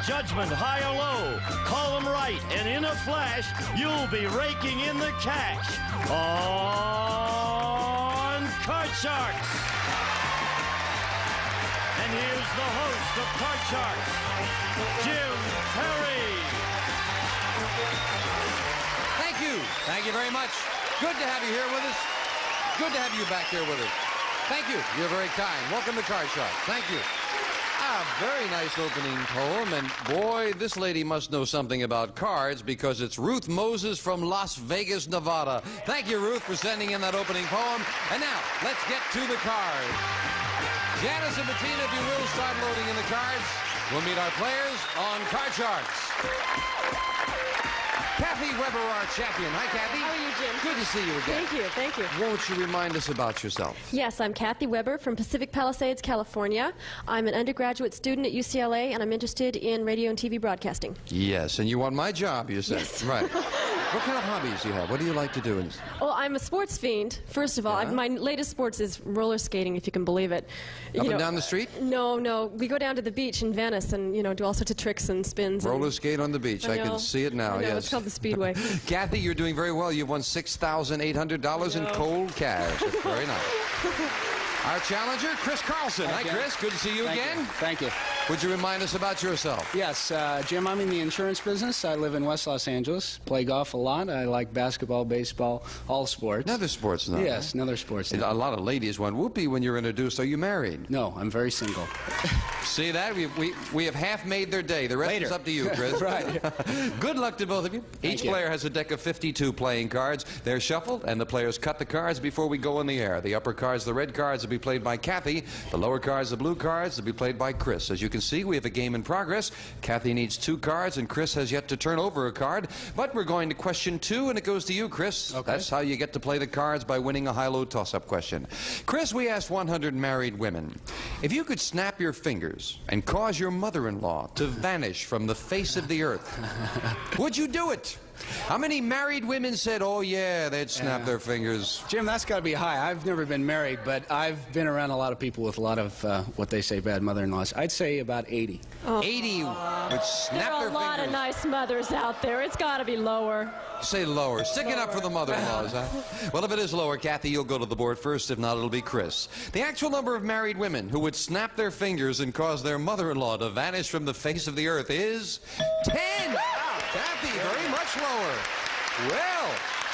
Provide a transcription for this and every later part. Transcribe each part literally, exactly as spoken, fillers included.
judgment, high or low. Call them right, and in a flash, you'll be raking in the cash on Card Sharks. And here's the host of Card Sharks, Jim Perry. Thank you. Thank you very much. Good to have you here with us. Good to have you back here with us. Thank you. You're very kind. Welcome to Card Sharks. Thank you. Ah, very nice opening poem, and boy, this lady must know something about cards because it's Ruth Moses from Las Vegas, Nevada. Thank you, Ruth, for sending in that opening poem. And now, let's get to the cards. Janice and Bettina, if you will, start loading in the cards. We'll meet our players on Card Sharks. Kathy Weber, our champion. Hi, Kathy. How are you, Jim? Good to see you again. Thank you, thank you. Won't you remind us about yourself? Yes, I'm Kathy Weber from Pacific Palisades, California. I'm an undergraduate student at U C L A, and I'm interested in radio and T V broadcasting. Yes, and you want my job, you said. Yes. Right. What kind of hobbies do you have? What do you like to do? Well, I'm a sports fiend, first of all. Yeah? I, my latest sports is roller skating, if you can believe it. You Up know, and down the street? No, no. We go down to the beach in Venice and, you know, do all sorts of tricks and spins. Roller and, skate on the beach. I, I can know. see it now, I know, yes. It's called the Speedway. Kathy, you're doing very well. You've won six thousand eight hundred dollars in cold cash. That's very nice. Our challenger, Chris Carlson. Hi, Hi, Chris. Good to see you Thank again. You. Thank you. Would you remind us about yourself? Yes, uh, Jim, I'm in the insurance business. I live in West Los Angeles. Play golf a lot. I like basketball, baseball, all sports. Another sports, no? Yes, another sports. A lot of ladies went whoopee when you were introduced. Are you married? No, I'm very single. See that? We, we, we have half made their day. The rest Later. is up to you, Chris. Right. Good luck to both of you. Thank Each you. player has a deck of fifty-two playing cards. They're shuffled, and the players cut the cards before we go in the air. The upper cards, the red cards, will be played by Kathy. The lower cards, the blue cards, will be played by Chris. As you can see, we have a game in progress. Kathy needs two cards, and Chris has yet to turn over a card. But we're going to question two, and it goes to you, Chris. Okay. That's how you get to play the cards, by winning a high-low toss-up question. Chris, we asked one hundred married women, if you could snap your fingers and cause your mother-in-law to vanish from the face of the earth, would you do it? How many married women said, oh, yeah, they'd snap Yeah. their fingers? Jim, that's got to be high. I've never been married, but I've been around a lot of people with a lot of uh, what they say bad mother-in-laws. I'd say about eighty. Oh. eighty would snap There are their a lot fingers. of nice mothers out there. It's got to be lower. Say lower. Stick it up for the mother-in-laws, huh? Well, if it is lower, Kathy, you'll go to the board first. If not, it'll be Chris. The actual number of married women who would snap their fingers and cause their mother-in-law to vanish from the face of the earth is ten. Kathy, very much lower. Well,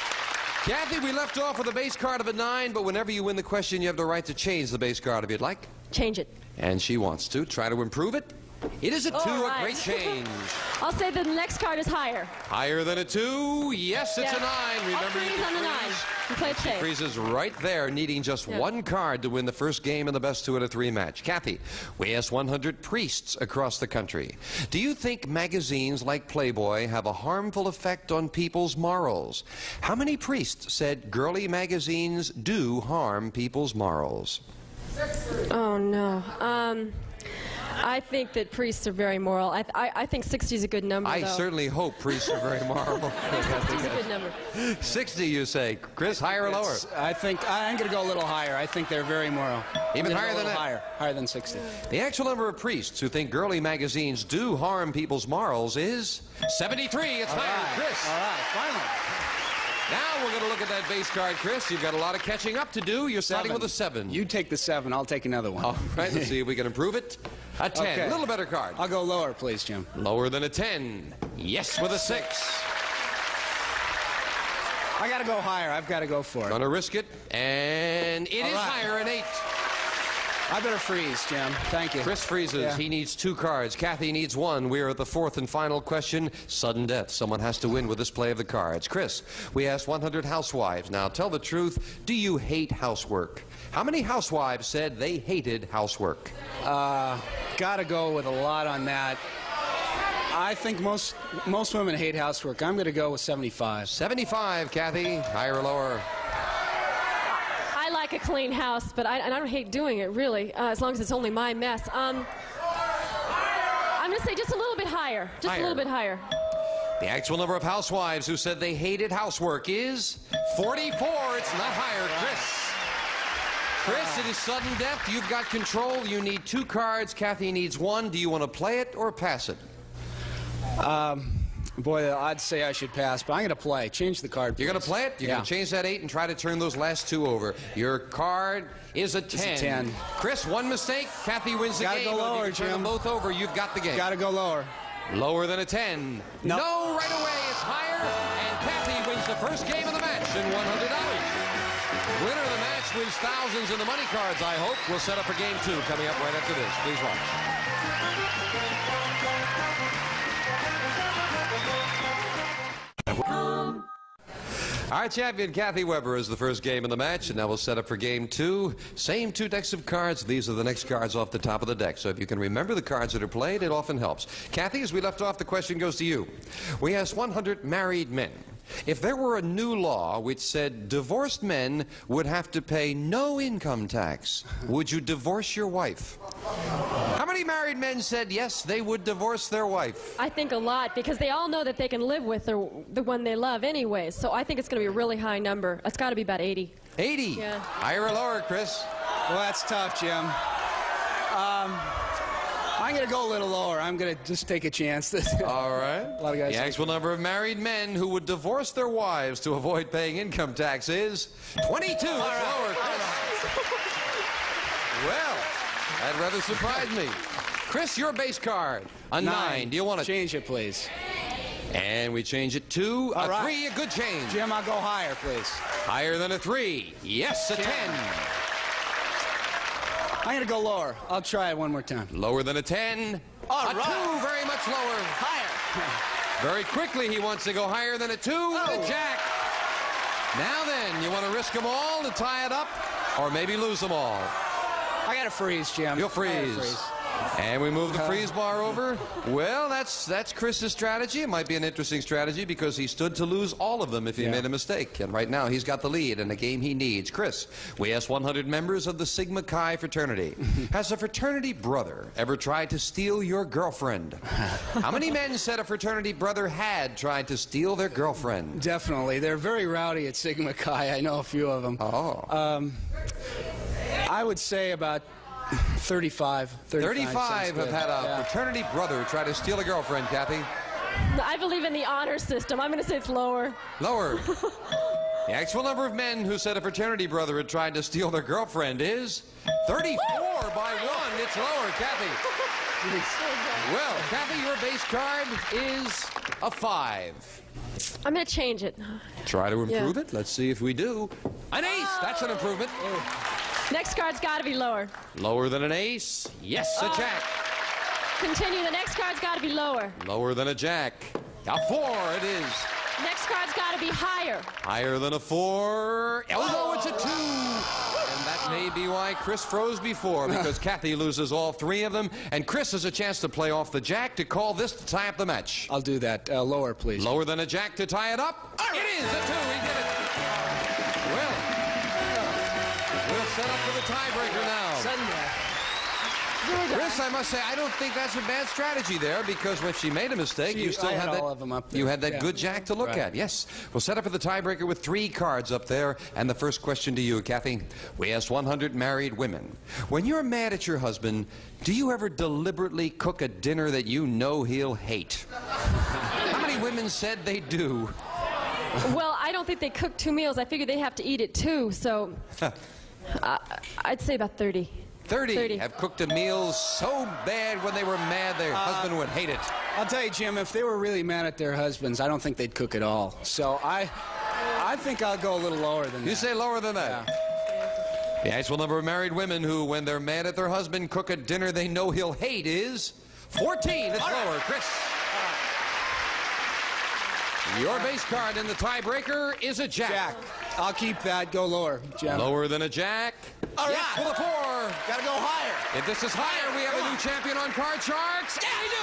Kathy, we left off with a base card of a nine, but whenever you win the question, you have the right to change the base card if you'd like. Change it. And she wants to. Try to improve it. It is a two, All a right. great change. I'll say that the next card is higher. Higher than a two. Yes, it's Yeah. a nine. I'll Remember, you freeze can on the nine. freeze. You play it She safe. freezes right there, needing just Yeah. one card to win the first game in the best two out of three match. Kathy, we asked one hundred priests across the country, do you think magazines like Playboy have a harmful effect on people's morals? How many priests said girly magazines do harm people's morals? Oh, no. Um, I think that priests are very moral. I, I, I think sixty is a good number, I though. certainly hope priests are very moral. sixty is a good number. sixty, you say. Chris, higher or lower? It's- I think I'm going to go a little higher. I think they're very moral. Even I'm gonna higher go a than little that? Higher, higher than sixty. The actual number of priests who think girly magazines do harm people's morals is seventy-three. It's All higher, right. Chris. All right, finally. Now we're going to look at that base card, Chris. You've got a lot of catching up to do. You're starting with a seven. You take the seven. I'll take another one. All right, let's see if we can improve it. A ten. Okay. A little better card. I'll go lower, please, Jim. Lower than a ten. Yes, with a six. I got to go higher. I've got to go for it. Gonna risk it. And it All is right. higher, an eight. I better freeze, Jim. Thank you. Chris freezes. Yeah. He needs two cards. Kathy needs one. We're at the fourth and final question. Sudden death. Someone has to win with this play of the cards. Chris, we asked one hundred housewives. Now, tell the truth. Do you hate housework? How many housewives said they hated housework? Uh, got to go with a lot on that. I think most most women hate housework. I'm going to go with seventy-five. seventy-five, Kathy. Higher or lower? I like a clean house, but I, and I don't hate doing it, really, uh, as long as it's only my mess. Um, I'm going to say just a little bit higher. Just Higher. a little bit higher. The actual number of housewives who said they hated housework is forty-four. It's not higher, Chris. Chris, it is sudden death. You've got control. You need two cards. Kathy needs one. Do you want to play it or pass it? Um, boy, I'd say I should pass, but I'm going to play. Change the card, please. You're going to play it? You're yeah. going to change that eight and try to turn those last two over. Your card is a ten. It's a ten. Chris, one mistake. Kathy wins the Gotta game. go lower, if you turn Jim. them both over, you've got the game. Got to go lower. Lower than a ten. No. No, right away. It's higher. And Kathy wins the first game of the match and one hundred dollars. Winner of the match wins thousands in the money cards, I hope. We'll set up for game two coming up right after this. Please watch. Our champion, Kathy Weber, is the first game of the match, and now we'll set up for game two. Same two decks of cards. These are the next cards off the top of the deck. So if you can remember the cards that are played, it often helps. Kathy, as we left off, the question goes to you. We asked one hundred married men. If there were a new law which said divorced men would have to pay no income tax, would you divorce your wife? How many married men said yes, they would divorce their wife? I think a lot, because they all know that they can live with their, the one they love anyway. So I think it's going to be a really high number. It's got to be about eighty. eighty? Yeah. Higher or lower, Chris? Well, that's tough, Jim. Um, I'm going to go a little lower. I'm going to just take a chance. All right. A lot of guys The actual number of married men who would divorce their wives to avoid paying income tax is twenty-two. All right. Lower, Chris. Well, that rather surprised me. Chris, your base card, a nine. nine. Do you want to change it, please? And we change it to All a right. three, a good change. Jim, I'll go higher, please. Higher than a three. Yes, a Jim. ten. I'm going to go lower. I'll try it one more time. Lower than a ten. All a right. two, very much lower. Higher. Very quickly, he wants to go higher than a two. Oh. A jack. Now then, you want to risk them all to tie it up, or maybe lose them all? I got to freeze, Jim. You'll freeze. freeze. And we move the freeze bar over. Well, that's that's Chris's strategy. It might be an interesting strategy because he stood to lose all of them if he Yeah. made a mistake. And right now, he's got the lead in a game he needs. Chris, we asked one hundred members of the Sigma Chi fraternity. Has a fraternity brother ever tried to steal your girlfriend? How many men said a fraternity brother had tried to steal their girlfriend? Definitely. They're very rowdy at Sigma Chi. I know a few of them. Oh. Um, I would say about thirty-five. thirty-five have had a yeah. fraternity brother try to steal a girlfriend, Kathy. I believe in the honor system. I'm going to say it's lower. Lower. The actual number of men who said a fraternity brother had tried to steal their girlfriend is thirty-four by one. It's lower, Kathy. Well, Kathy, your base card is a five. I'm going to change it. Try to improve Yeah. it. Let's see if we do. An ace. That's an improvement. Next card's got to be lower. Lower than an ace. Yes, a jack. Continue. The next card's got to be lower. Lower than a jack. A four it is. Next card's got to be higher. Higher than a four. Oh, no, it's a two. And that may be why Chris froze before, because Kathy loses all three of them. And Chris has a chance to play off the jack to call this to tie up the match. I'll do that. Uh, lower, please. Lower than a jack to tie it up. It is a two. He did it. Well, we'll set up for the tiebreaker now. Sudden death. Chris, I must say, I don't think that's a bad strategy there, because when she made a mistake, She- you still I had had that. all of them up there. You had that Yeah. good jack to look Right. at. Yes, we'll set up for the tiebreaker with three cards up there. And the first question to you, Kathy. We asked one hundred married women. When you're mad at your husband, do you ever deliberately cook a dinner that you know he'll hate? How many women said they do? Well, I don't think they cook two meals. I figure they have to eat it too. So uh, I'd say about thirty. thirty, thirty. have cooked a meal so bad when they were mad their husband would hate it. I'll tell you, Jim, if they were really mad at their husbands, I don't think they'd cook at all. So I, I think I'll go a little lower than that. You say lower than that? Yeah. The actual number of married women who, when they're mad at their husband, cook a dinner they know he'll hate is fourteen. It's lower. Chris. Your base card in the tiebreaker is a jack. Jack. I'll keep that. Go lower, Jim. Lower than a jack. All yes, right. with a four. Gotta go higher. If this is higher, we have a new champion on Card Sharks. Yeah, we do.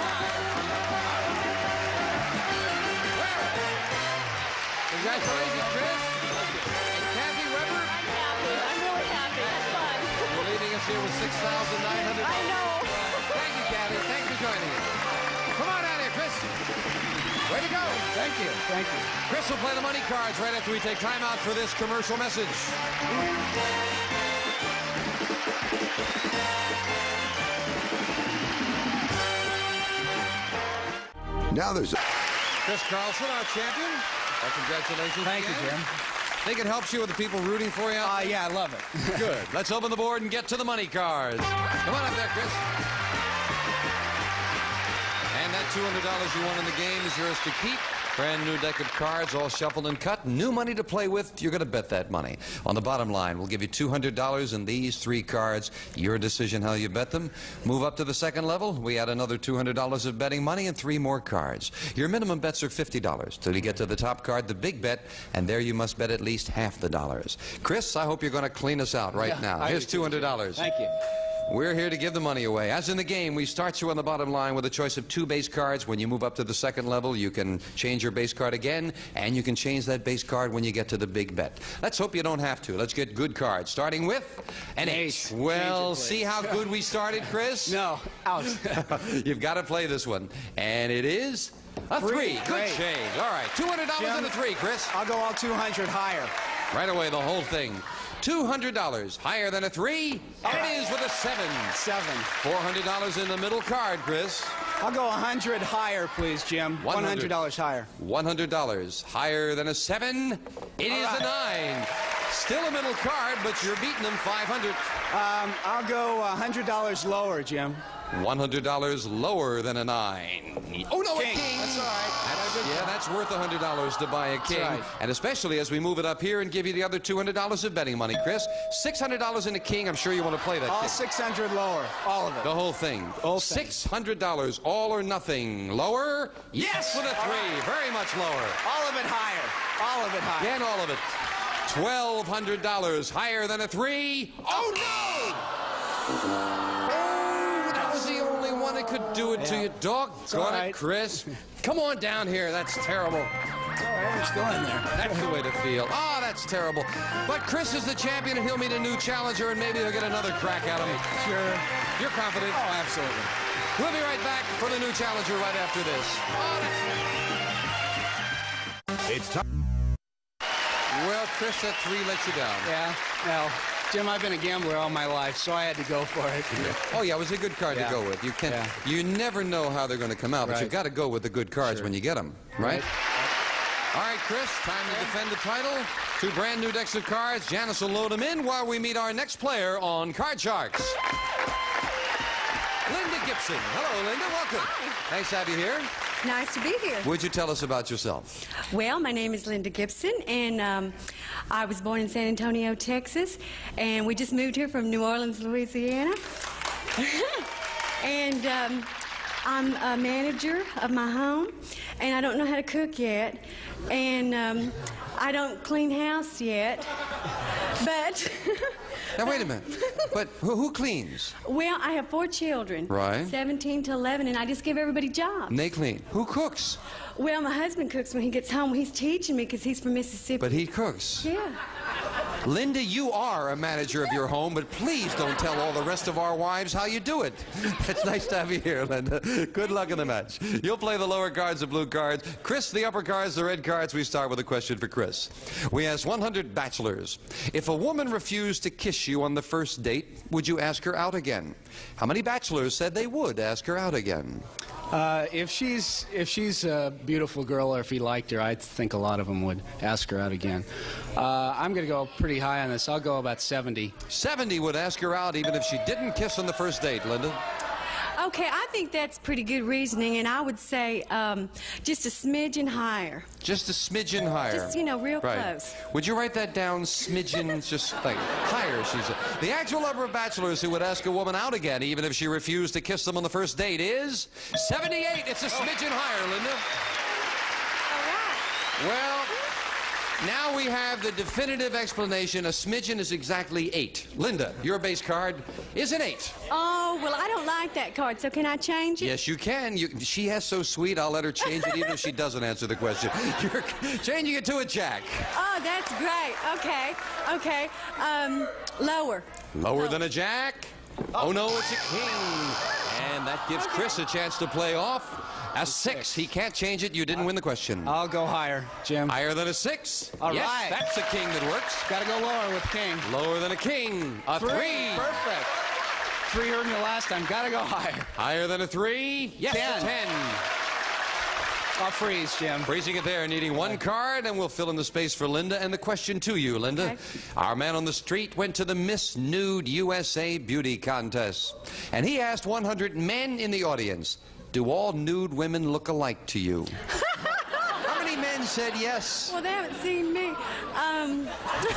Congratulations, Chris. And Kathy Weber. I'm happy. I'm really happy. That's fun. You're leaving us here with six thousand nine hundred dollars. I know. Thank you, Kathy. Thanks for joining us. Come on out here, Chris. Way to go. Thank you. Thank you. Chris will play the money cards right after we take time out for this commercial message. Now there's a... Chris Carlson, our champion. Well, congratulations. Thank again. you, Jim. Think it helps you with the people rooting for you? Uh, yeah, I love it. Good. Let's open the board and get to the money cards. Come on up there, Chris. And that two hundred dollars you won in the game is yours to keep. Brand new deck of cards, all shuffled and cut. New money to play with. You're going to bet that money. On the bottom line, we'll give you two hundred dollars in these three cards. Your decision how you bet them. Move up to the second level. We add another two hundred dollars of betting money and three more cards. Your minimum bets are fifty dollars. Till you get to the top card, the big bet, and there you must bet at least half the dollars. Chris, I hope you're going to clean us out right Yeah, now. I Here's do, two hundred dollars. Thank you. We're here to give the money away. As in the game, we start you on the bottom line with a choice of two base cards. When you move up to the second level, you can change your base card again, and you can change that base card when you get to the big bet. Let's hope you don't have to. Let's get good cards, starting with an Ace. ace. Well, Change it, see how good we started, Chris? No, out. You've got to play this one. And it is a three. Three. Good Great. change. All right, two hundred dollars Jim, and a three, Chris. I'll go all two hundred higher. Right away, the whole thing. two hundred dollars. Higher than a three. And it is with a seven. Seven. four hundred dollars in the middle card, Chris. I'll go one hundred higher, please, Jim. one hundred. one hundred dollars higher. one hundred dollars. Higher than a seven. It All is right. a nine. Still a middle card, but you're beating them five hundred. Um, I'll go one hundred dollars lower, Jim. one hundred dollars lower than a nine. Oh, no, King. a king. That's all right. That's, yeah, that's worth one hundred dollars to buy a king. right. And especially as we move it up here and give you the other two hundred dollars of betting money, Chris. six hundred dollars in a king. I'm sure you want to play that All king. six hundred lower. All of it. The whole thing. Whole thing. six hundred dollars, all or nothing. Lower? Yes, with a three. Very much lower. All of it higher. All of it higher. Again, all of it. twelve hundred dollars. Higher than a three. Oh, no! Oh, that was the only one that could do it to Yeah. you. Doggone all it, right. Chris. Come on down here. That's terrible. It's all right. I'm still in there. That's the way to feel. Oh, that's terrible. But Chris is the champion, and he'll meet a new challenger, and maybe he'll get another crack at him. Sure. You're confident? Oh, absolutely. We'll be right back for the new challenger right after this. Oh, that's... It's time. Well, Chris, that three let you down. Yeah. Well, Jim, I've been a gambler all my life, so I had to go for it. Oh, yeah, it was a good card Yeah. to go with. You can Yeah. You never know how they're going to come out, but Right. you've got to go with the good cards Sure. when you get them, right? Right. All right, Chris, time to defend the title. Two brand new decks of cards. Janice will load them in while we meet our next player on Card Sharks. Linda Gibson. Hello, Linda. Welcome. Hi. Nice to have you here. Nice to be here. Would you tell us about yourself? Well, my name is Linda Gibson, and um, I was born in San Antonio, Texas, and we just moved here from New Orleans, Louisiana. and um, I'm a manager of my home, and I don't know how to cook yet, and um, I don't clean house yet, but... Now, wait a minute. But who, who cleans? Well, I have four children. Right. seventeen to eleven, and I just give everybody jobs. And they clean. Who cooks? Well, my husband cooks when he gets home. He's teaching me because he's from Mississippi. But he cooks. Yeah. Linda, you are a manager of your home, but please don't tell all the rest of our wives how you do it. It's nice to have you here, Linda. Good luck in the match. You'll play the lower cards, the blue cards. Chris, the upper cards, the red cards. We start with a question for Chris. We asked one hundred bachelors, if a woman refused to kiss you on the first date, would you ask her out again? How many bachelors said they would ask her out again? Uh, if she's if she's a beautiful girl, or if he liked her, I think a lot of them would ask her out again. Uh, I'm going to go pretty high on this. I'll go about seventy. seventy would ask her out even if she didn't kiss on the first date, Linda. Okay, I think that's pretty good reasoning, and I would say um, just a smidgen higher. Just a smidgen higher. Just, you know, real right. close. Would you write that down, smidgen, just like higher, she said. The actual number of bachelors who would ask a woman out again, even if she refused to kiss them on the first date, is seventy-eight. It's a smidgen higher, Linda. All right. Well, now we have the definitive explanation. A smidgen is exactly eight. Linda, your base card is an eight. Oh, well, I don't like that card, so can I change it? Yes, you can. You, she has so sweet, I'll let her change it even if she doesn't answer the question. You're changing it to a jack. Oh, that's great. Okay, okay. Um, lower. Lower than a jack? Oh, no, it's a king. And that gives Chris a chance to play off. A six. He can't change it. You didn't win the question. I'll go higher, Jim. Higher than a six? All yes, right. That's a king that works. Got to go lower with king. Lower than a king. A three. Three. Perfect. Three heard me last time. Got to go higher. Higher than a three? Yes, Ten. a ten. I'll freeze, Jim. Freezing it there, needing one card, and we'll fill in the space for Linda. And the question to you, Linda. Okay. Our man on the street went to the Miss Nude U S A beauty contest, and he asked one hundred men in the audience, do all nude women look alike to you? How many men said yes? Well, they haven't seen me. Um,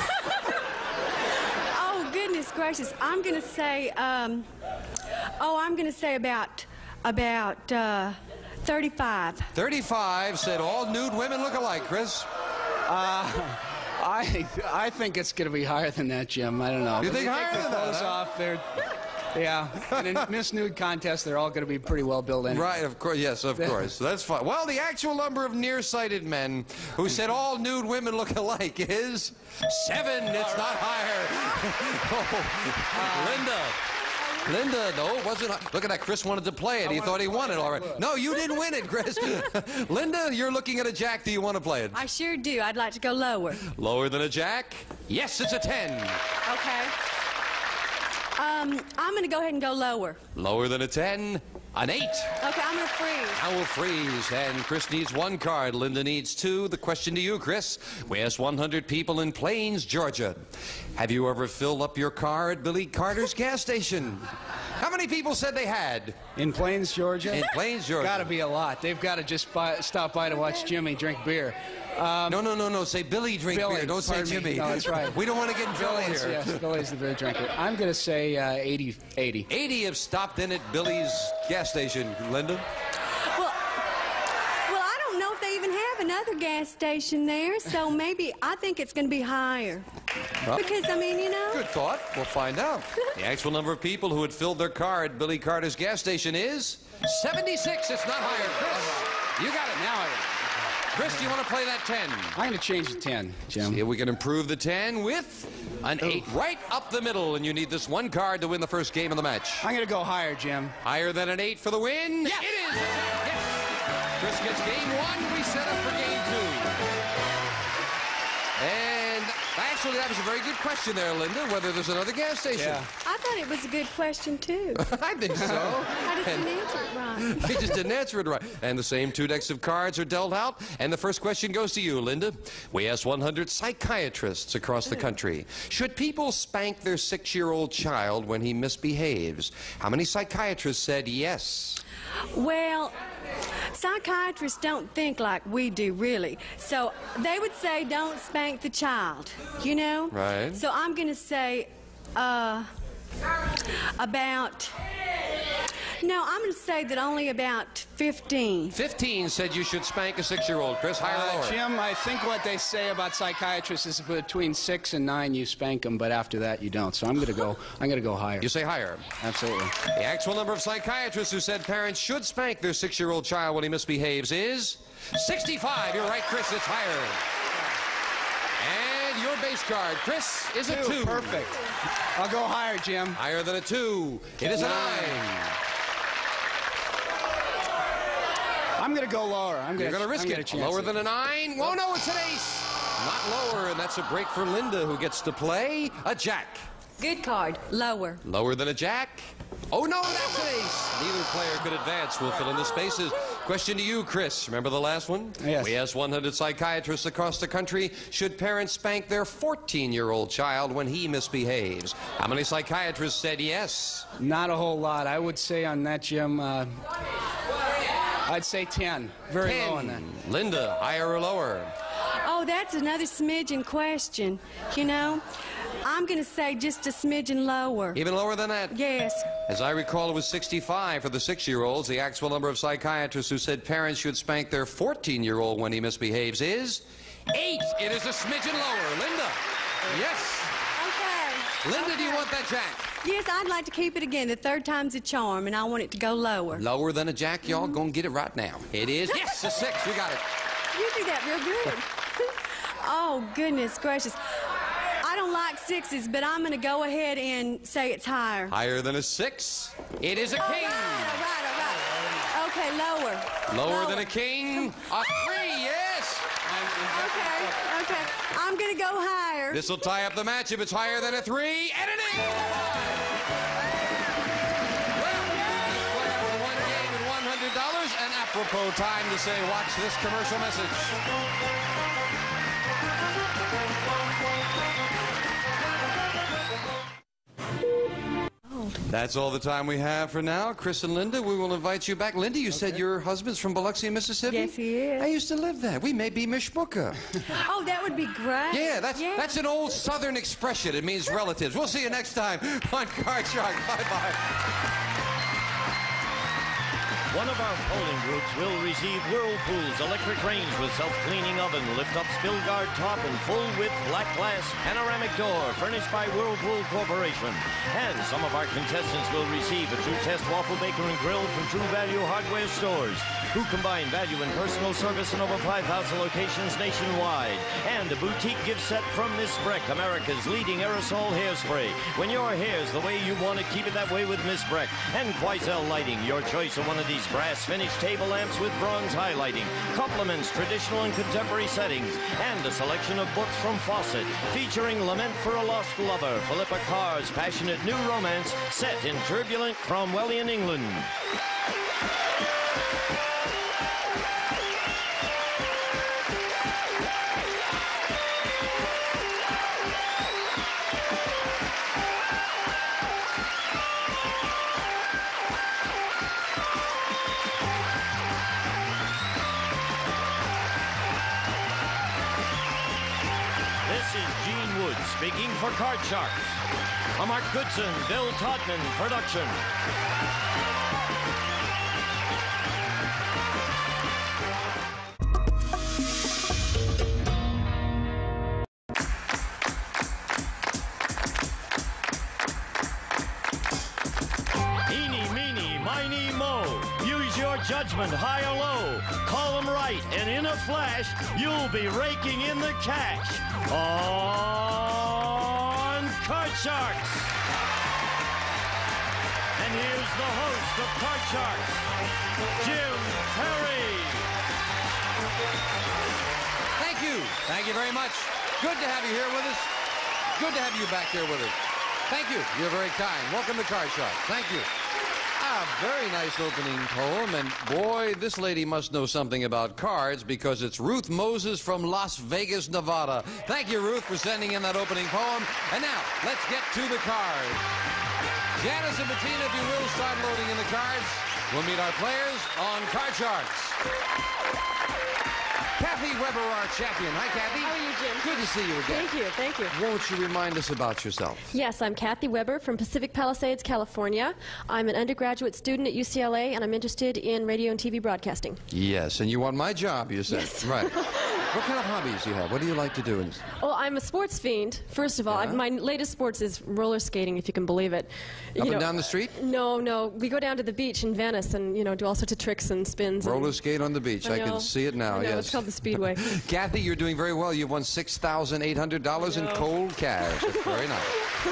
oh, goodness gracious. I'm going to say, um, oh, I'm going to say about, about uh, thirty-five. thirty-five said all nude women look alike, Chris. Uh, I I think it's going to be higher than that, Jim. I don't know. You think When higher take than the that, clothes huh? off, they're, yeah. And in Miss Nude contest, they're all going to be pretty well built anyway. Right, of course, yes, of course. That's fine. Well, the actual number of nearsighted men who said all nude women look alike is seven. It's not higher. Oh, Linda. Linda, no, it wasn't. Look at that. Chris wanted to play it. He thought he won it already. No, you didn't win it, Chris. Linda, you're looking at a jack. Do you want to play it? I sure do. I'd like to go lower. Lower than a jack? Yes, it's a ten. Okay. Um, I'm going to go ahead and go lower. Lower than a ten? An eight. Okay, I'm going to freeze. I will freeze, and Chris needs one card. Linda needs two. The question to you, Chris. We asked one hundred people in Plains, Georgia. Have you ever filled up your car at Billy Carter's gas station? How many people said they had? In Plains, Georgia? In Plains, Georgia. Got to be a lot. They've got to just buy, stop by to watch Jimmy drink beer. Um, No, no, no, no. Say Billy drink Billy, beer. Don't say pardon me. Jimmy. No, that's right. We don't want to get in trouble Billy's, here. yes, Billy's the beer drinker. I'm going to say uh, eighty. eighty. eighty have stopped in at Billy's gas station. Linda? Well, well, I don't know if they even have another gas station there, so maybe I think it's going to be higher. Well, Because, I mean, you know. good thought. We'll find out. The actual number of people who had filled their car at Billy Carter's gas station is seventy-six. It's not higher. Chris, you got it. Now I Chris, do you want to play that ten? I'm going to change the ten, Jim. See if we can improve the ten with an eight right up the middle, and you need this one card to win the first game of the match. I'm going to go higher, Jim. Higher than an eight for the win? Yes. It is! Yes! Chris gets game one. We set up for game two. And actually, that was a very good question there, Linda, whether there's another gas station. Yeah. I thought it was a good question, too. I think so. I just didn't answer it right. He just didn't answer it right. And the same two decks of cards are dealt out. And the first question goes to you, Linda. We asked one hundred psychiatrists across the country, should people spank their six-year-old child when he misbehaves? How many psychiatrists said yes? Well, psychiatrists don't think like we do, really. So they would say don't spank the child, you know? Right. So I'm going to say uh, about... No, I'm going to say that only about fifteen. fifteen said you should spank a six-year-old. Chris, higher or Uh, lower? Jim, I think what they say about psychiatrists is between six and nine you spank them, but after that you don't. So I'm going to go. I'm going to go higher. You say higher. Absolutely. The actual number of psychiatrists who said parents should spank their six-year-old child when he misbehaves is sixty-five. You're right, Chris. It's higher. And your base card, Chris, is a two. Perfect. I'll go higher, Jim. Higher than a two. It is a nine. I'm going to go lower. I'm You're going to risk I'm it. Chance Lower it. than a nine? Oh, no, it's an ace. Not lower, and that's a break for Linda, who gets to play a jack. Good card. Lower. Lower than a jack? Oh, no, that's an ace. Neither player could advance. We'll fill in the spaces. Question to you, Chris. Remember the last one? Yes. We asked one hundred psychiatrists across the country, should parents spank their fourteen-year-old child when he misbehaves? How many psychiatrists said yes? Not a whole lot. I would say on that, Jim, uh, I'd say ten. Very ten. low on that. Linda, higher or lower? Oh, that's another smidgen question, you know? I'm going to say just a smidgen lower. Even lower than that? Yes. As I recall, it was sixty-five for the six-year-olds. The actual number of psychiatrists who said parents should spank their fourteen-year-old when he misbehaves is eight. It is a smidgen lower. Linda. Yes. Okay. Linda, do you Okay. want that jack? Yes, I'd like to keep it again. The third time's a charm, and I want it to go lower. Lower than a jack? Y'all gonna get it right now. It is. Yes, a six. You got it. You do that real good. Oh, goodness gracious. I don't like sixes, but I'm going to go ahead and say it's higher. Higher than a six. It is a All king. right, all right, all right. Okay, lower. Lower than a king. A three. Yes. Okay, okay. I'm going to go higher. This will tie up the match if it's higher than a three, and it is. Well, this player won one game and one hundred dollars, and apropos time to say, watch this commercial message. That's all the time we have for now. Chris and Linda, we will invite you back. Linda, you okay. said your husband's from Biloxi, Mississippi? Yes, he is. I used to live there. We may be mishmuka. Oh, that would be great. Yeah, that's, yeah. that's an old Southern expression. It means relatives. We'll see you next time on Card Shark. Bye-bye. One of our polling groups will receive Whirlpool's electric range with self-cleaning oven, lift-up spill guard top, and full-width black glass panoramic door furnished by Whirlpool Corporation. And some of our contestants will receive a True Test waffle maker and grill from True Value Hardware stores, who combine value and personal service in over five thousand locations nationwide. And a boutique gift set from Miss Breck, America's leading aerosol hairspray. When your hair's the way you want it, keep it that way with Miss Breck. And Quizell Lighting, your choice of one of these brass finished table lamps with bronze highlighting, complements traditional and contemporary settings, and a selection of books from Fawcett featuring Lament for a Lost Lover, Philippa Carr's passionate new romance set in turbulent Cromwellian England. Speaking for Card Sharks, a Mark Goodson, Bill Todman production. Eeny, meeny, miny, mo. Use your judgment, high or low. Call them right, and in a flash, you'll be raking in the cash. On Card Sharks. And here's the host of Card Sharks, Jim Perry. Thank you. Thank you very much. Good to have you here with us. Good to have you back here with us. Thank you. You're very kind. Welcome to Card Sharks. Thank you. A very nice opening poem, and boy, this lady must know something about cards because it's Ruth Moses from Las Vegas, Nevada. Thank you, Ruth, for sending in that opening poem. And now, let's get to the cards. Janice and Bettina, if you will, start loading in the cards. We'll meet our players on Card Sharks. Kathy Weber, our champion. Hi, Kathy. How are you, Jim? Good to see you again. Thank you, thank you. Won't you remind us about yourself? Yes, I'm Kathy Weber from Pacific Palisades, California. I'm an undergraduate student at U C L A, and I'm interested in radio and T V broadcasting. Yes, and you want my job, you said. Yes. Right. What kind of hobbies do you have? What do you like to do? Well, I'm a sports fiend, first of all. Yeah. I, my latest sports is roller skating, if you can believe it. Up you and know, down the street? No, no. We go down to the beach in Venice and, you know, do all sorts of tricks and spins. Roller and, skate on the beach. I, I can see it now, I know, yes. It's called the Speedway. Kathy, you're doing very well. You've won six thousand eight hundred dollars in cold cash. That's very nice.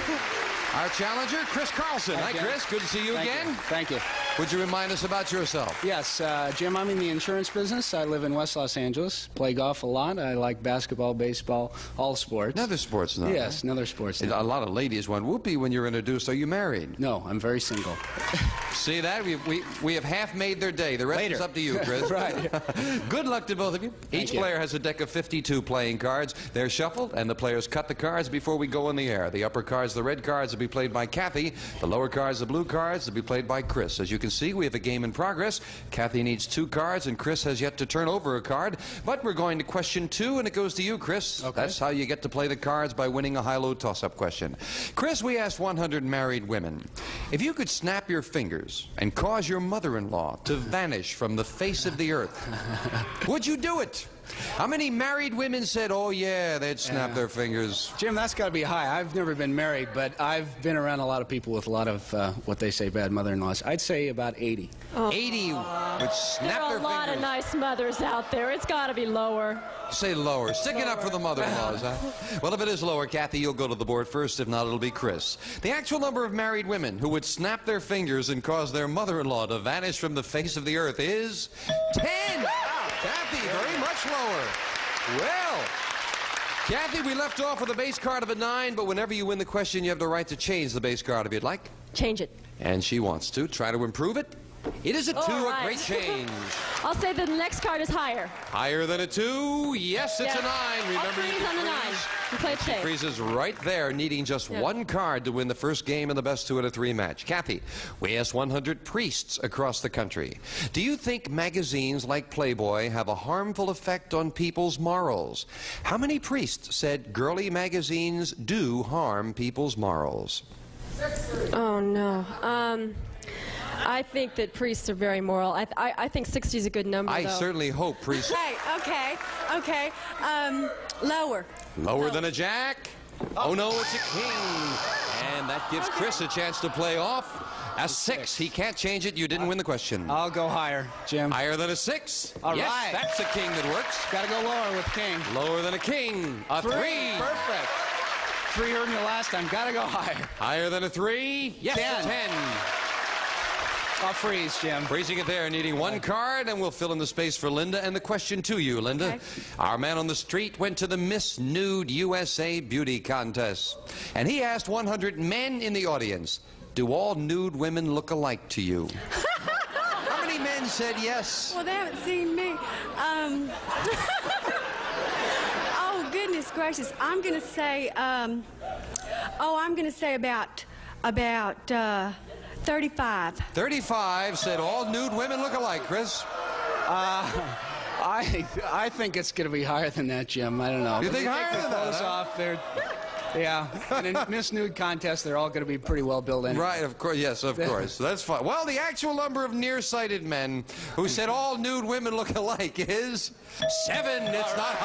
Our challenger, Chris Carlson. Hi, Chris. Good to see you Thank again. You. Thank you. Would you remind us about yourself? Yes, uh, Jim, I'm in the insurance business. I live in West Los Angeles. Play golf a lot. I like basketball, baseball, all sports. Another sports now. Yes, another sports now. A lot of ladies went whoopee when you're introduced. Are you married? No, I'm very single. See that? We, we, we have half made their day. The rest Later. is up to you, Chris. Right. Good luck to both of you. Thank Each you. player has a deck of fifty-two playing cards. They're shuffled, and the players cut the cards before we go in the air. The upper cards, the red cards, will be played by Kathy. The lower cards, the blue cards, will be played by Chris. As you can see, we have a game in progress. Kathy needs two cards, and Chris has yet to turn over a card. But we're going to question two, and it goes to you, Chris. Okay. That's how you get to play the cards, by winning a high-low toss-up question. Chris, we asked one hundred married women, if you could snap your fingers and cause your mother-in-law to vanish from the face of the earth, would you do it? How many married women said, oh, yeah, they'd snap Yeah. their fingers? Jim, that's got to be high. I've never been married, but I've been around a lot of people with a lot of uh, what they say bad mother-in-laws. I'd say about eighty. Oh. eighty would snap There are their a lot fingers. of nice mothers out there. It's got to be lower. Say lower. Stick it up for the mother-in-laws, huh? Well, if it is lower, Kathy, you'll go to the board first. If not, it'll be Chris. The actual number of married women who would snap their fingers and cause their mother-in-law to vanish from the face of the earth is ten. Kathy, very much lower. Well, Kathy, we left off with a base card of a nine, but whenever you win the question, you have the right to change the base card if you'd like. Change it. And she wants to. Try to improve it. It is a two, All a right. great change. I'll say the next card is higher. Higher than a two. Yes, it's Yeah. a nine. All Remember, threes you can on the nine. freeze. You play it She safe. freezes right there, needing just Yeah. one card to win the first game in the best two out of three match. Kathy, we asked one hundred priests across the country. Do you think magazines like Playboy have a harmful effect on people's morals? How many priests said girly magazines do harm people's morals? Oh, no. Um, I think that priests are very moral. I, I, I think sixty is a good number, I though. certainly hope priests... Hey, okay, okay. Um, lower. Lower than a jack? Oh, no, it's a king. And that gives Chris a chance to play off. A six. He can't change it. You didn't win the question. I'll go higher, Jim. Higher than a six? All yes, right. that's a king that works. Got to go lower with king. Lower than a king. A three. Perfect. Three hurt me last time. Got to go higher. Higher than a three? Yes, Ten. a ten. I'll freeze, Jim. Freezing it there, needing one card, and we'll fill in the space for Linda. And the question to you, Linda. Okay. Our man on the street went to the Miss Nude U S A beauty contest, and he asked one hundred men in the audience, do all nude women look alike to you? How many men said yes? Well, they haven't seen me. Um, oh, goodness gracious. I'm going to say, um, oh, I'm going to say about, about uh, thirty-five. thirty-five said all nude women look alike, Chris. Uh, I I think it's going to be higher than that, Jim. I don't know. You think When higher take than the that, clothes huh? off, they're, yeah. And in Miss Nude contest, they're all going to be pretty well built anyway. Right, of course, yes, of course. That's fine. Well, the actual number of nearsighted men who said all nude women look alike is seven. It's not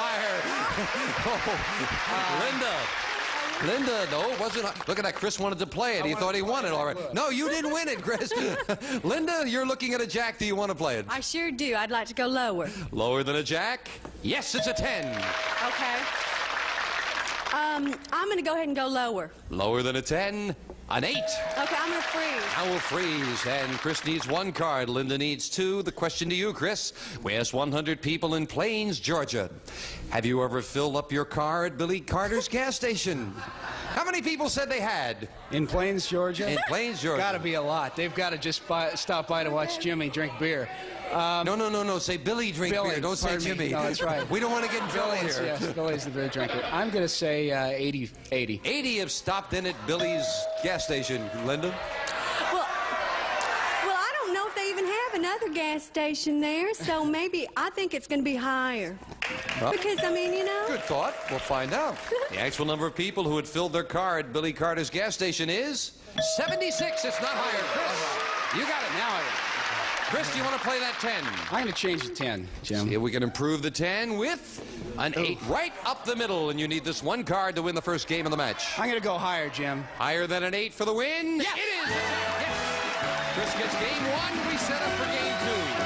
higher. Oh. Linda. Linda, no, it wasn't. Look at that. Chris wanted to play it. He thought he won it all right. No, you didn't win it, Chris. Linda, you're looking at a jack. Do you want to play it? I sure do. I'd like to go lower. Lower than a jack? Yes, it's a ten. Okay. Um, I'm going to go ahead and go lower. Lower than a ten? An eight. Okay, I'm going to freeze. I will freeze, and Chris needs one card. Linda needs two. The question to you, Chris. We asked one hundred people in Plains, Georgia. Have you ever filled up your car at Billy Carter's gas station? How many people said they had? In Plains, Georgia? In Plains, Georgia. Got to be a lot. They've got to just buy, stop by to watch Jimmy drink beer. Um, No, no, no, no. Say Billy drink Billy, beer. Don't say pardon me. Jimmy. No, that's right. We don't want to get in trouble Billy's, here. yes, Billy's the beer drinker. I'm going to say uh, eighty. eighty. eighty have stopped in at Billy's gas station. Linda? Well, well, I don't know if they even have another gas station there, so maybe I think it's going to be higher. Well, Because, I mean, you know. good thought. We'll find out. The actual number of people who had filled their car at Billy Carter's gas station is seventy-six. It's not higher. Chris, you got it. Now I... Chris, do you want to play that ten? I'm going to change the ten, Jim. See if we can improve the ten with an eight right up the middle, and you need this one card to win the first game of the match. I'm going to go higher, Jim. Higher than an eight for the win? Yes. It is! Yes! Chris gets game one. We set up for game two.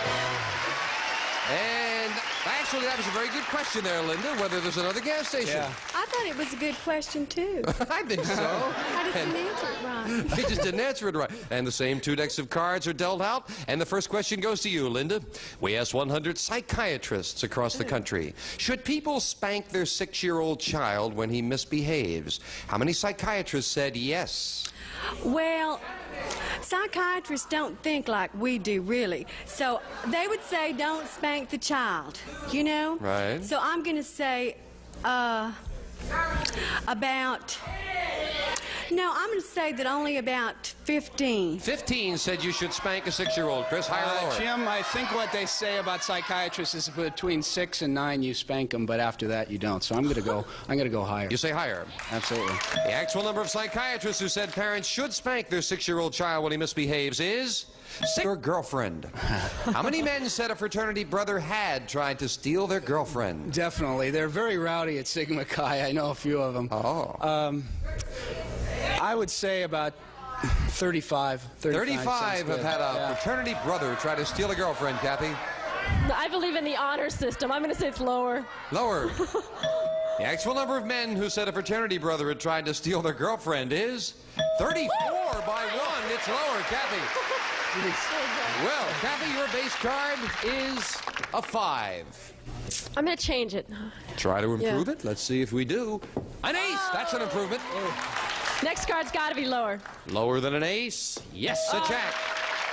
And actually, that was a very good question there, Linda, whether there's another gas station. Yeah. I thought it was a good question, too. I think so. I just didn't answer it right. He just didn't answer it right. And the same two decks of cards are dealt out. And the first question goes to you, Linda. We asked one hundred psychiatrists across the country, should people spank their six-year-old child when he misbehaves? How many psychiatrists said yes? Well, psychiatrists don't think like we do, really. So they would say don't spank the child, you know? Right. So I'm going to say uh, about... No, I'm going to say that only about fifteen. fifteen said you should spank a six-year-old. Chris, higher or Uh, lower? Jim, I think what they say about psychiatrists is between six and nine you spank them, but after that you don't. So I'm going to go. I'm going to go higher. You say higher. Absolutely. The actual number of psychiatrists who said parents should spank their six-year-old child when he misbehaves is six. Your girlfriend. How many men said a fraternity brother had tried to steal their girlfriend? Definitely. They're very rowdy at Sigma Chi. I know a few of them. Oh. Um, I would say about thirty-five. thirty-five have had a Yeah. fraternity brother try to steal a girlfriend, Kathy. I believe in the honor system. I'm going to say it's lower. Lower. The actual number of men who said a fraternity brother had tried to steal their girlfriend is thirty-four by one. It's lower, Kathy. Well, Kathy, your base card is a five. I'm going to change it. Try to improve Yeah. it. Let's see if we do. An ace. That's an improvement. Next card's got to be lower. Lower than an ace. Yes, a jack.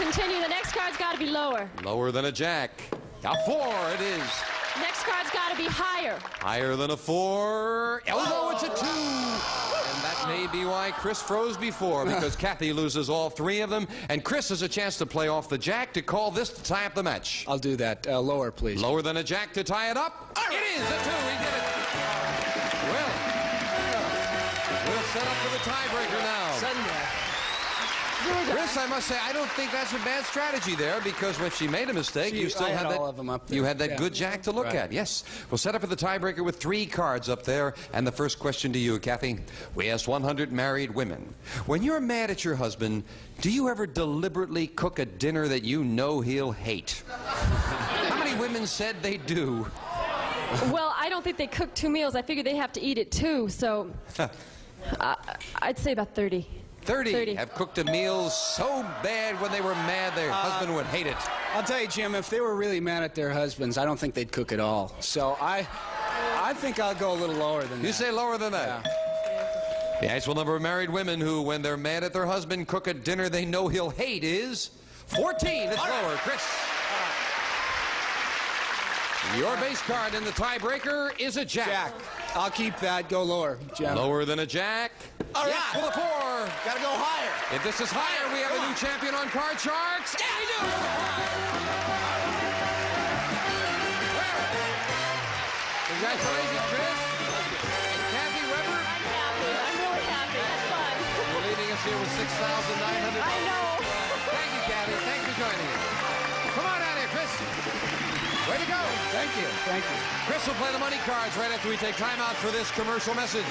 continue. The next card's got to be lower. Lower than a jack. A four it is. Next card's got to be higher. Higher than a four. Oh, no, it's a two. And that may be why Chris froze before, because Kathy loses all three of them. And Chris has a chance to play off the jack to call this to tie up the match. I'll do that. Uh, lower, please. Lower than a jack to tie it up. It is a two. He did it. Well, we'll set up for the tiebreaker now. Sudden death. Chris, I must say, I don't think that's a bad strategy there, because when she made a mistake, She- you still I had had that. all of them up there. You had that Yeah. good jack to look Right. at. Yes, we'll set up for the tiebreaker with three cards up there. And the first question to you, Kathy. We asked one hundred married women: when you're mad at your husband, do you ever deliberately cook a dinner that you know he'll hate? How many women said they do? Well, I don't think they cook two meals. I figured they have to eat it too, so uh, I'd say about thirty. thirty, thirty. have cooked a meal so bad when they were mad their husband would hate it. I'll tell you, Jim, if they were really mad at their husbands, I don't think they'd cook at all. So I, I think I'll go a little lower than that. You say lower than that? Yeah. The actual number of married women who, when they're mad at their husband, cook a dinner they know he'll hate is fourteen. It's lower. Chris. Your base card in the tiebreaker is a jack. Jack. I'll keep that. Go lower, Jim. Lower than a jack. All yes, right. with a four. Gotta go higher. If this is higher, we have a new champion on Card Sharks. Yeah, we do. Congratulations, Chris. And Kathy Weber. I'm happy. I'm really happy. That's fun. You're leaving us here with six thousand nine hundred dollars. I know. Thank you, Kathy. Thanks for joining us. Come on out here, Chris. Way to go. Thank you. Thank you. Chris will play the money cards right after we take time out for this commercial message.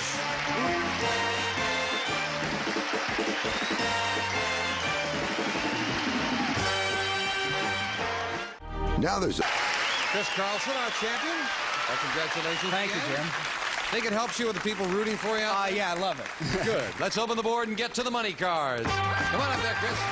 Now there's a... Chris Carlson, our champion. Well, congratulations. Thank you, again. Jim. Think it helps you with the people rooting for you? Uh, yeah, I love it. Good. Let's open the board and get to the money cards. Come on up there, Chris.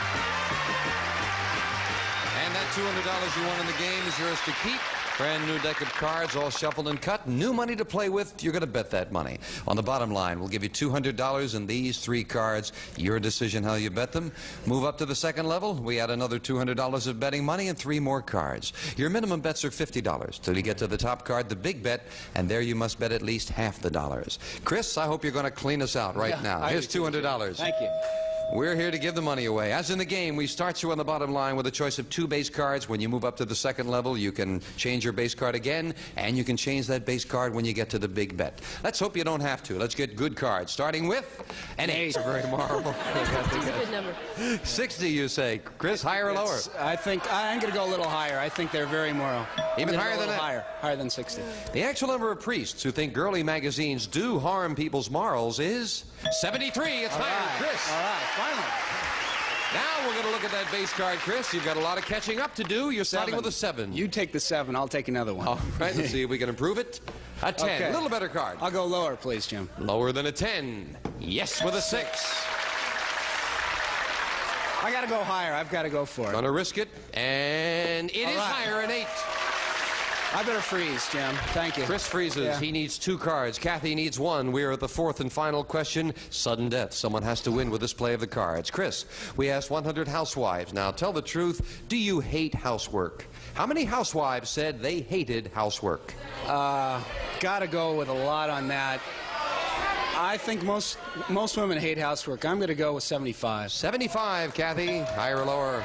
And that two hundred dollars you won in the game is yours to keep. Brand new deck of cards, all shuffled and cut. New money to play with. You're going to bet that money. On the bottom line, we'll give you two hundred dollars in these three cards. Your decision how you bet them. Move up to the second level. We add another two hundred dollars of betting money and three more cards. Your minimum bets are fifty dollars. Till you get to the top card, the big bet, and there you must bet at least half the dollars. Chris, I hope you're going to clean us out right Yeah, now. I Here's do too, two hundred dollars. Thank you. We're here to give the money away. As in the game, we start you on the bottom line with a choice of two base cards. When you move up to the second level, you can change your base card again, and you can change that base card when you get to the big bet. Let's hope you don't have to. Let's get good cards, starting with an eight. Very marble. sixty's a good number. sixty, you say. Chris, higher or lower? It's- I think I'm going to go a little higher. I think they're very moral. Even I'm gonna higher go a than little that? Higher, higher than sixty. The actual number of priests who think girly magazines do harm people's morals is seventy-three. It's All higher. right. Chris. All right, finally. Now we're going to look at that base card, Chris. You've got a lot of catching up to do. You're starting Seven. with a seven. You take the seven. I'll take another one. All right, let's see if we can improve it. A ten. Okay. A little better card. I'll go lower, please, Jim. Lower than a ten. Yes, with a six. I got to go higher. I've got to go for it. Gonna risk it. And it All is right. higher, an eight. I better freeze, Jim. Thank you. Chris freezes. Yeah. He needs two cards. Kathy needs one. We're at the fourth and final question. Sudden death. Someone has to win with this play of the cards. Chris, we asked one hundred housewives. Now, tell the truth. Do you hate housework? How many housewives said they hated housework? Uh, got to go with a lot on that. I think most most women hate housework. I'm going to go with seventy-five. seventy-five, Kathy. Higher or lower?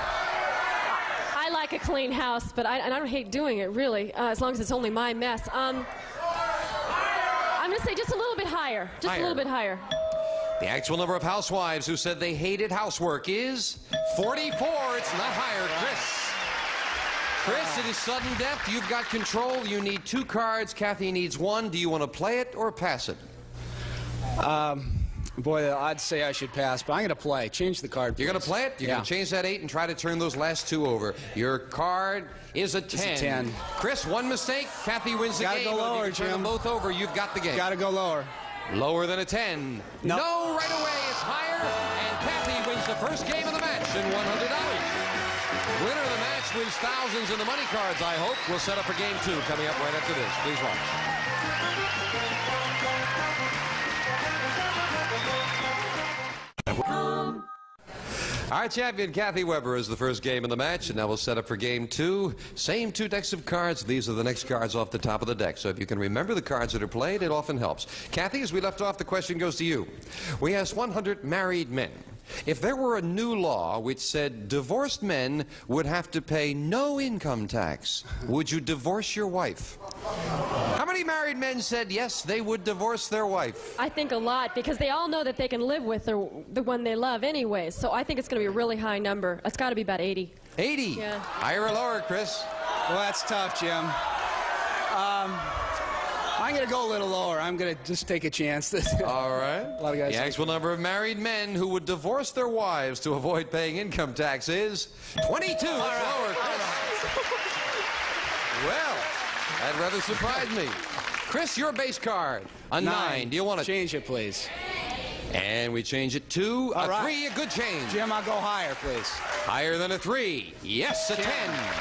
I like a clean house, but I, and I don't hate doing it, really, uh, as long as it's only my mess. Um, I'm going to say just a little bit higher. Just Higher. a little bit higher. The actual number of housewives who said they hated housework is forty-four. It's not higher, Chris. Chris, it is sudden death. You've got control. You need two cards. Kathy needs one. Do you want to play it or pass it? Um, boy, I'd say I should pass, but I'm going to play. Change the card, please. You're going to play it? You're Yeah. going to change that eight and try to turn those last two over. Your card is a ten. a ten. Chris, one mistake. Kathy wins the Gotta game. go But if lower, you can turn them Jim. both over, you've got the game. Got to go lower. Lower than a ten. No. No, right away. It's higher. And Kathy wins the first game of the match and one hundred dollars. Winner of the match wins thousands in the money cards, I hope. We'll set up for game two coming up right after this. Please watch. Our champion, Kathy Weber, is the first game in the match, and now we'll set up for game two. Same two decks of cards. These are the next cards off the top of the deck. So if you can remember the cards that are played, it often helps. Kathy, as we left off, the question goes to you. We asked one hundred married men. If there were a new law which said divorced men would have to pay no income tax, would you divorce your wife? How many married men said yes, they would divorce their wife? I think a lot, because they all know that they can live with their, the one they love anyways. So I think it's going to be a really high number. It's got to be about eighty. eighty? Yeah. Higher or lower, Chris? Well, that's tough, Jim. Um, I'm going to go a little lower. I'm going to just take a chance. All right. A lot of guys the actual number of married men who would divorce their wives to avoid paying income tax is twenty-two. It's right. lower, Chris. Well, that rather surprised me. Chris, your base card, a nine. nine. Do you want to change it, please? And we change it to All a right. three, a good change. Jim, I'll go higher, please. Higher than a three. Yes, a Jim. ten.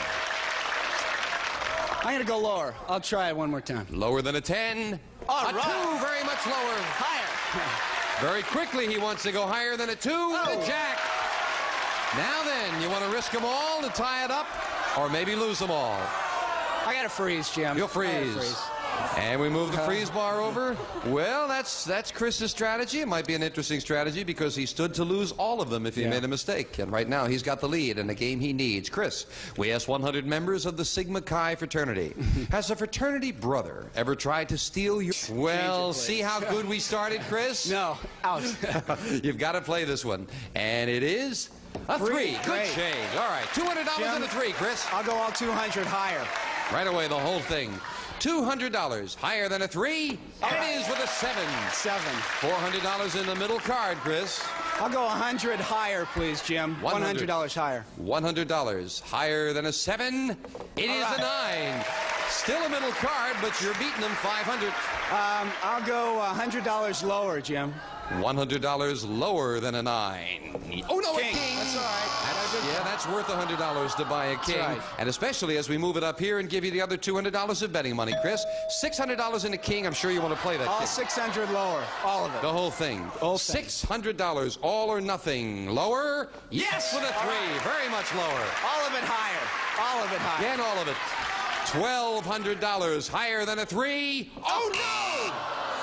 I'm going to go lower. I'll try it one more time. Lower than a ten. All a right. two, very much lower. Higher. Very quickly, he wants to go higher than a two. Oh. And a jack. Now then, you want to risk them all to tie it up, or maybe lose them all? I got to freeze, Jim. You'll freeze. freeze. And we move the freeze bar over. Well, that's that's Chris's strategy. It might be an interesting strategy because he stood to lose all of them if he Yeah. made a mistake. And right now, he's got the lead in a game he needs. Chris, we asked one hundred members of the Sigma Chi fraternity. Has a fraternity brother ever tried to steal your... Well, it, please. see how good we started, Chris? No, out. You've got to play this one. And it is a three. Three. Good Great. change. All right, two hundred dollars Jim, and a three, Chris. I'll go all two hundred higher. Right away, the whole thing. two hundred dollars. Higher than a three. And it is with a seven. Seven. four hundred dollars in the middle card, Chris. I'll go one hundred higher, please, Jim. one hundred dollars higher. one hundred dollars. Higher than a seven. It All is right. a nine. Still a middle card, but you're beating them five hundred. Um, I'll go one hundred dollars lower, Jim. one hundred dollars lower than a nine. Oh, no, King. a king. That's all right. That's, yeah, that's worth one hundred dollars to buy a king. right. And especially as we move it up here and give you the other two hundred dollars of betting money, Chris. six hundred dollars in a king. I'm sure you want to play that All king. six hundred lower. All of it. The whole thing. Whole thing. six hundred dollars, all or nothing. Lower? Yes, with a three. Very much lower. All of it higher. All of it higher. Again, all of it. twelve hundred dollars. Higher than a three. Oh, no!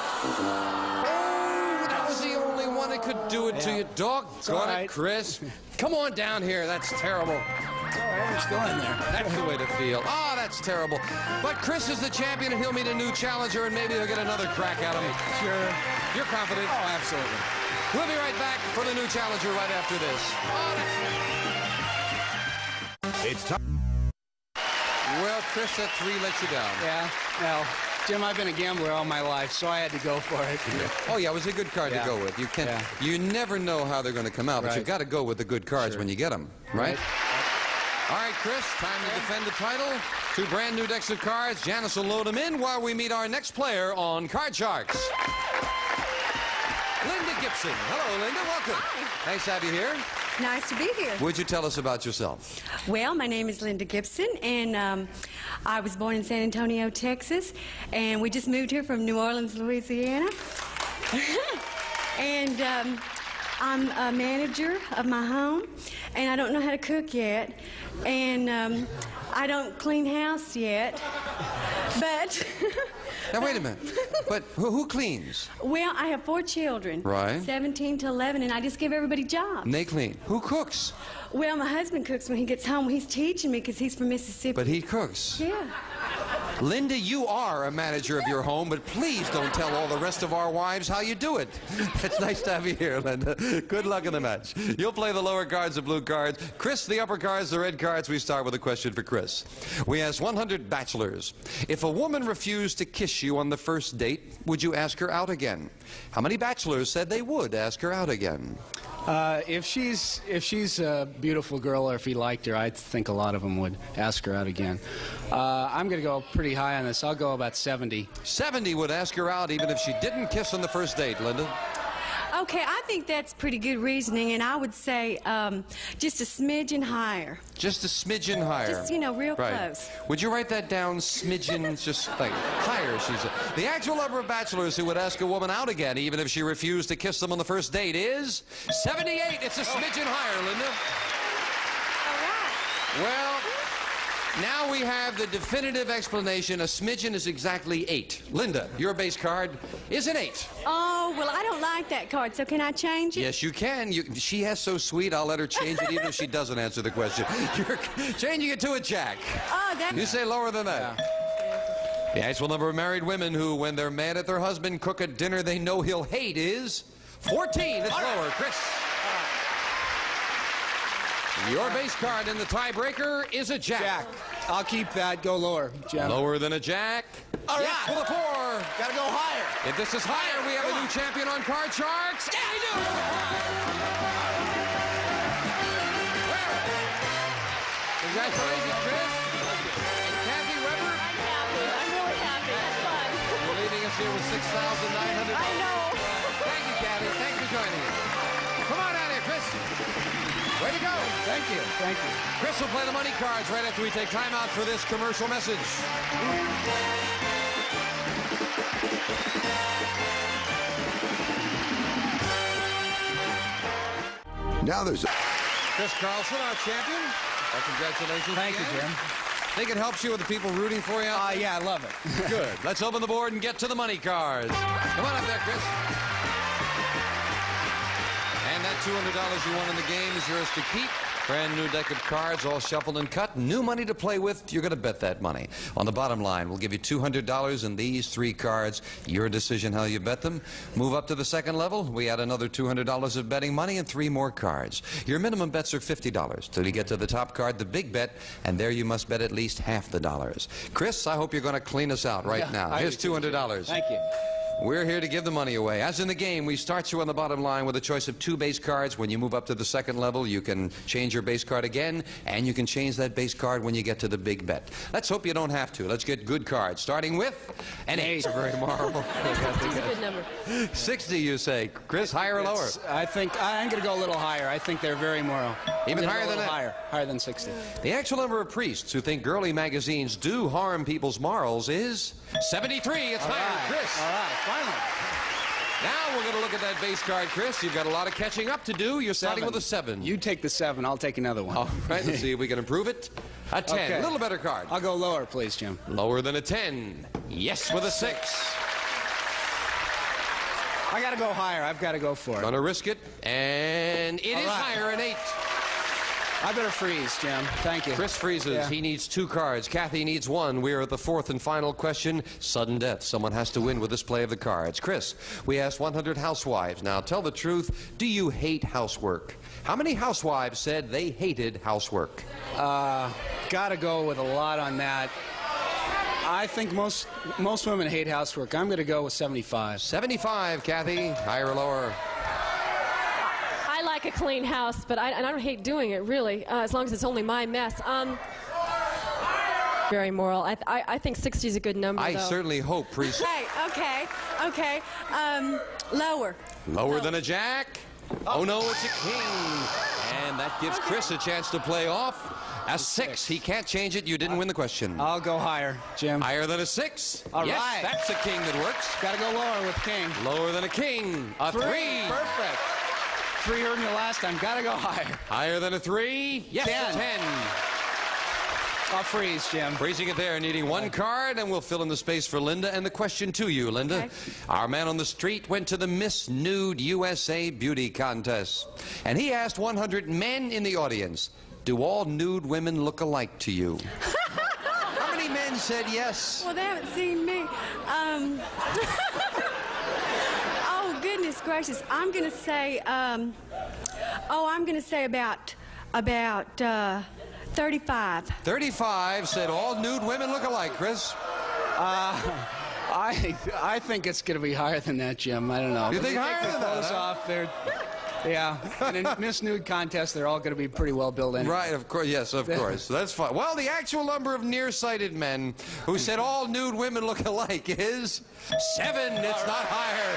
Oh, that was the only one that could do it to Yeah. you. Doggone all it, right. Chris. Come on down here. That's terrible. All right, we're still in there. That's the way to feel. Oh, that's terrible. But Chris is the champion, and he'll meet a new challenger, and maybe he'll get another crack at him. Sure. You're confident? Oh, absolutely. We'll be right back for the new challenger right after this. Oh, that's... It's time. Well, Chris, that three let you down. Yeah. Well, Jim, I've been a gambler all my life, so I had to go for it. Oh, yeah, it was a good card Yeah. to go with. You can Yeah. you never know how they're going to come out, but Right. you've got to go with the good cards Sure. when you get them, right? Right. All right, Chris, time to defend the title. Two brand new decks of cards. Janice will load them in while we meet our next player on Card Sharks. Linda Gibson. Hello, Linda. Welcome. Hi. Nice to have you here. Nice to be here. Would you tell us about yourself? Well, my name is Linda Gibson, and um, I was born in San Antonio, Texas, and we just moved here from New Orleans, Louisiana. and um, I'm a manager of my home, and I don't know how to cook yet, and um, I don't clean house yet, but... Now, wait a minute. But who, who cleans? Well, I have four children. Right. seventeen to eleven, and I just give everybody jobs. And they clean. Who cooks? Well, my husband cooks when he gets home. He's teaching me because he's from Mississippi. But he cooks. Yeah. Linda, you are a manager of your home, but please don't tell all the rest of our wives how you do it. It's nice to have you here, Linda. Good luck in the match. You'll play the lower cards, the blue cards. Chris, the upper cards, the red cards. We start with a question for Chris. We asked one hundred bachelors, if a woman refused to kiss you on the first date, would you ask her out again? How many bachelors said they would ask her out again? Uh, if she's if she's a beautiful girl, or if he liked her, I think a lot of them would ask her out again. Uh, I'm going to go pretty high on this. I'll go about seventy. seventy would ask her out even if she didn't kiss on the first date, Linda. Okay, I think that's pretty good reasoning, and I would say um, just a smidgen higher. Just a smidgen higher. Just, you know, real right. close. Would you write that down? Smidgen, just like higher, she said. The actual number of bachelors who would ask a woman out again, even if she refused to kiss them on the first date, is seventy-eight. It's a smidgen higher, Linda. All right. Well, now we have the definitive explanation. A smidgen is exactly eight. Linda, your base card is an eight. Oh, well, I don't like that card, so can I change it? Yes, you can. You, she has so sweet, I'll let her change it even if she doesn't answer the question. You're changing it to a jack. Oh, that's... You say lower than that. Yeah. The actual number of married women who, when they're mad at their husband, cook a dinner they know he'll hate is fourteen. It's lower. Chris. Your base card in the tiebreaker is a jack. Jack. I'll keep that. Go lower, Jim. Lower than a jack. All yes, right. with a four. Gotta go higher. If this is higher, we have a new champion on Card Sharks. And we do. Congratulations, Chris. And Kathy Weber. I'm happy. I'm really happy. That's fun. You're leaving us here with six thousand nine hundred dollars. I know. Thank you, Kathy. Thanks for joining us. Come on out here, Chris. Way to go. Thank you. Thank you. Chris will play the money cards right after we take time out for this commercial message. Now there's a... Chris Carlson, our champion. Our congratulations. Thank you, again. Jim. Think it helps you with the people rooting for you? Uh, yeah, I love it. Good. Let's open the board and get to the money cards. Come on up there, Chris. And that two hundred dollars you won in the game is yours to keep. Brand new deck of cards, all shuffled and cut. New money to play with. You're going to bet that money. On the bottom line, we'll give you two hundred dollars in these three cards. Your decision how you bet them. Move up to the second level. We add another two hundred dollars of betting money and three more cards. Your minimum bets are fifty dollars. Till you get to the top card, the big bet, and there you must bet at least half the dollars. Chris, I hope you're going to clean us out right Yeah, now. I Here's do too, two hundred dollars. Thank you. We're here to give the money away. As in the game, we start you on the bottom line with a choice of two base cards. When you move up to the second level, you can change your base card again, and you can change that base card when you get to the big bet. Let's hope you don't have to. Let's get good cards, starting with an eight. Very marvelous. sixty is a good number. sixty, you say. Chris, higher or lower? It's- I think I'm going to go a little higher. I think they're very moral. Even I'm gonna higher go a than little that? Higher, higher than sixty. The actual number of priests who think girly magazines do harm people's morals is seventy-three. It's All higher, right. Chris. All right, finally. Now we're going to look at that base card, Chris. You've got a lot of catching up to do. You're starting with a seven. You take the seven. I'll take another one. All right, let's see if we can improve it. A ten. Okay. A little better card. I'll go lower, please, Jim. Lower than a ten. Yes, with a six. I got to go higher. I've got to go for it. Gonna risk it. And it All is right. higher, an eight. I better freeze, Jim. Thank you. Chris freezes. Yeah. He needs two cards. Kathy needs one. We're at the fourth and final question. Sudden death. Someone has to win with this play of the cards. Chris, we asked one hundred housewives. Now, tell the truth. Do you hate housework? How many housewives said they hated housework? Uh, got to go with a lot on that. I think most most women hate housework. I'm going to go with seventy-five. seventy-five, Kathy. Higher or lower? I like a clean house, but I, and I don't hate doing it, really, uh, as long as it's only my mess. Um, very moral. I, I, I think sixty is a good number, I though. certainly hope, priest. Hey, okay, okay. Um, lower. Lower than a jack? Oh, no, it's a king. And that gives Chris a chance to play off. A six. He can't change it. You didn't win the question. I'll go higher, Jim. Higher than a six? All yes, right. That's a king that works. Got to go lower with king. Lower than a king. A three. Three. Perfect. Three heard me last time. Got to go higher. Higher than a three? Yes, Ten. a ten. I'll freeze, Jim. Freezing it there, needing one card, and we'll fill in the space for Linda. And the question to you, Linda. Okay. Our man on the street went to the Miss Nude U S A beauty contest, and he asked one hundred men in the audience, do all nude women look alike to you? How many men said yes? Well, they haven't seen me. Um, oh, goodness gracious. I'm going to say, um, oh, I'm going to say about, about uh, thirty-five. thirty-five said all nude women look alike, Chris. Uh, I I think it's going to be higher than that, Jim. I don't know. You think When higher take than the that, clothes huh? off, they're Yeah, and in Miss Nude contest, they're all going to be pretty well built anyway. Right, of course, yes, of course. That's fine. Well, the actual number of nearsighted men who said all nude women look alike is seven. It's not higher.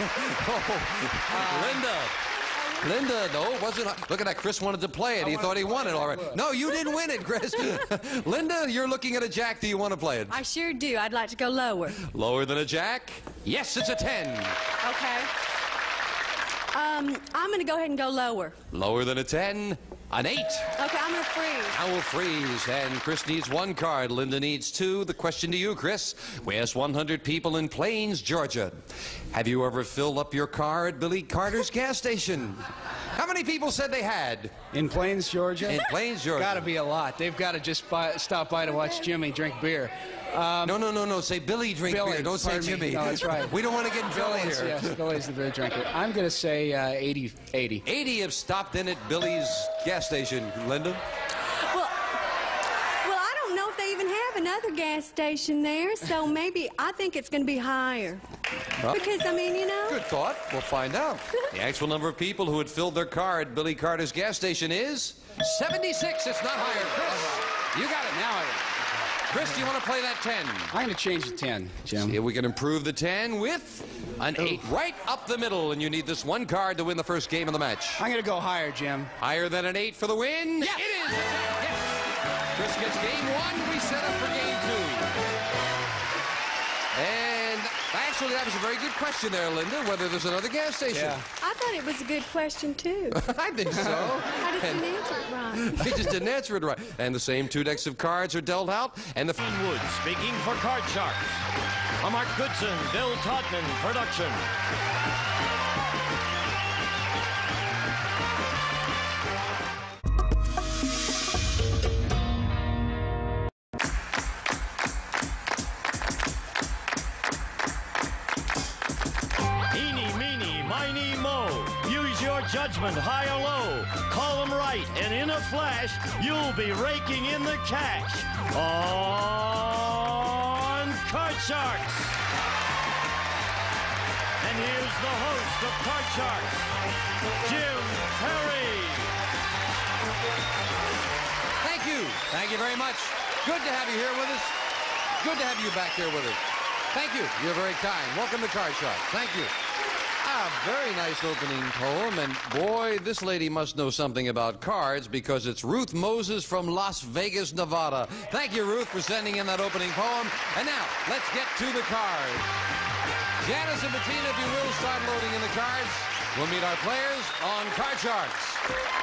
Oh, Linda. Linda, no, it wasn't. Look at that. Chris wanted to play it. He thought he won it already. No, you didn't win it, Chris. Linda, you're looking at a jack. Do you want to play it? I sure do. I'd like to go lower. Lower than a jack? Yes, it's a ten. Okay. Um, I'm going to go ahead and go lower. Lower than a ten? An eight. Okay, I'm going to freeze. I will freeze, and Chris needs one card. Linda needs two. The question to you, Chris. We asked one hundred people in Plains, Georgia. Have you ever filled up your car at Billy Carter's gas station? How many people said they had? In Plains, Georgia? In Plains, Georgia. Got to be a lot. They've got to just buy, stop by to watch Jimmy drink beer. Um, no, no, no, no. Say Billy drink Billy, beer. Don't say Jimmy. Me. No, that's right. We don't want to get in trouble Billy's, here. Yes, Billy's the beer drinker. I'm going to say uh, eighty. eighty. eighty have stopped in at Billy's gas station. Linda? Well, well, I don't know if they even have another gas station there, so maybe I think it's going to be higher. Huh? Because, I mean, you know. Good thought. We'll find out. The actual number of people who had filled their car at Billy Carter's gas station is seventy-six. It's not higher. Chris, you got it. Now I Chris, do you want to play that ten? I'm going to change the ten, Jim. See if we can improve the ten with an eight right up the middle, and you need this one card to win the first game of the match. I'm going to go higher, Jim. Higher than an eight for the win? Yes. It is! Yes! Chris gets game one. We set up for game two. And actually, that was a very good question there, Linda, whether there's another gas station. Yeah. I thought it was a good question, too. I think so. I just didn't answer it right. He just didn't answer it right. And the same two decks of cards are dealt out, and the... Wood speaking for Card Sharks. A Mark Goodson, Bill Todman production. Eeny, meeny, miny, mo. Use your judgment, high or low. Call them right, and in a flash, you'll be raking in the cash on Card Sharks. And here's the host of Card Sharks, Jim Perry. Thank you. Thank you very much. Good to have you here with us. Good to have you back here with us. Thank you. You're very kind. Welcome to Card Sharks. Thank you. Ah, very nice opening poem, and boy, this lady must know something about cards because it's Ruth Moses from Las Vegas, Nevada. Thank you, Ruth, for sending in that opening poem. And now, let's get to the cards. Janice and Bettina, if you will, start loading in the cards. We'll meet our players on Card Sharks.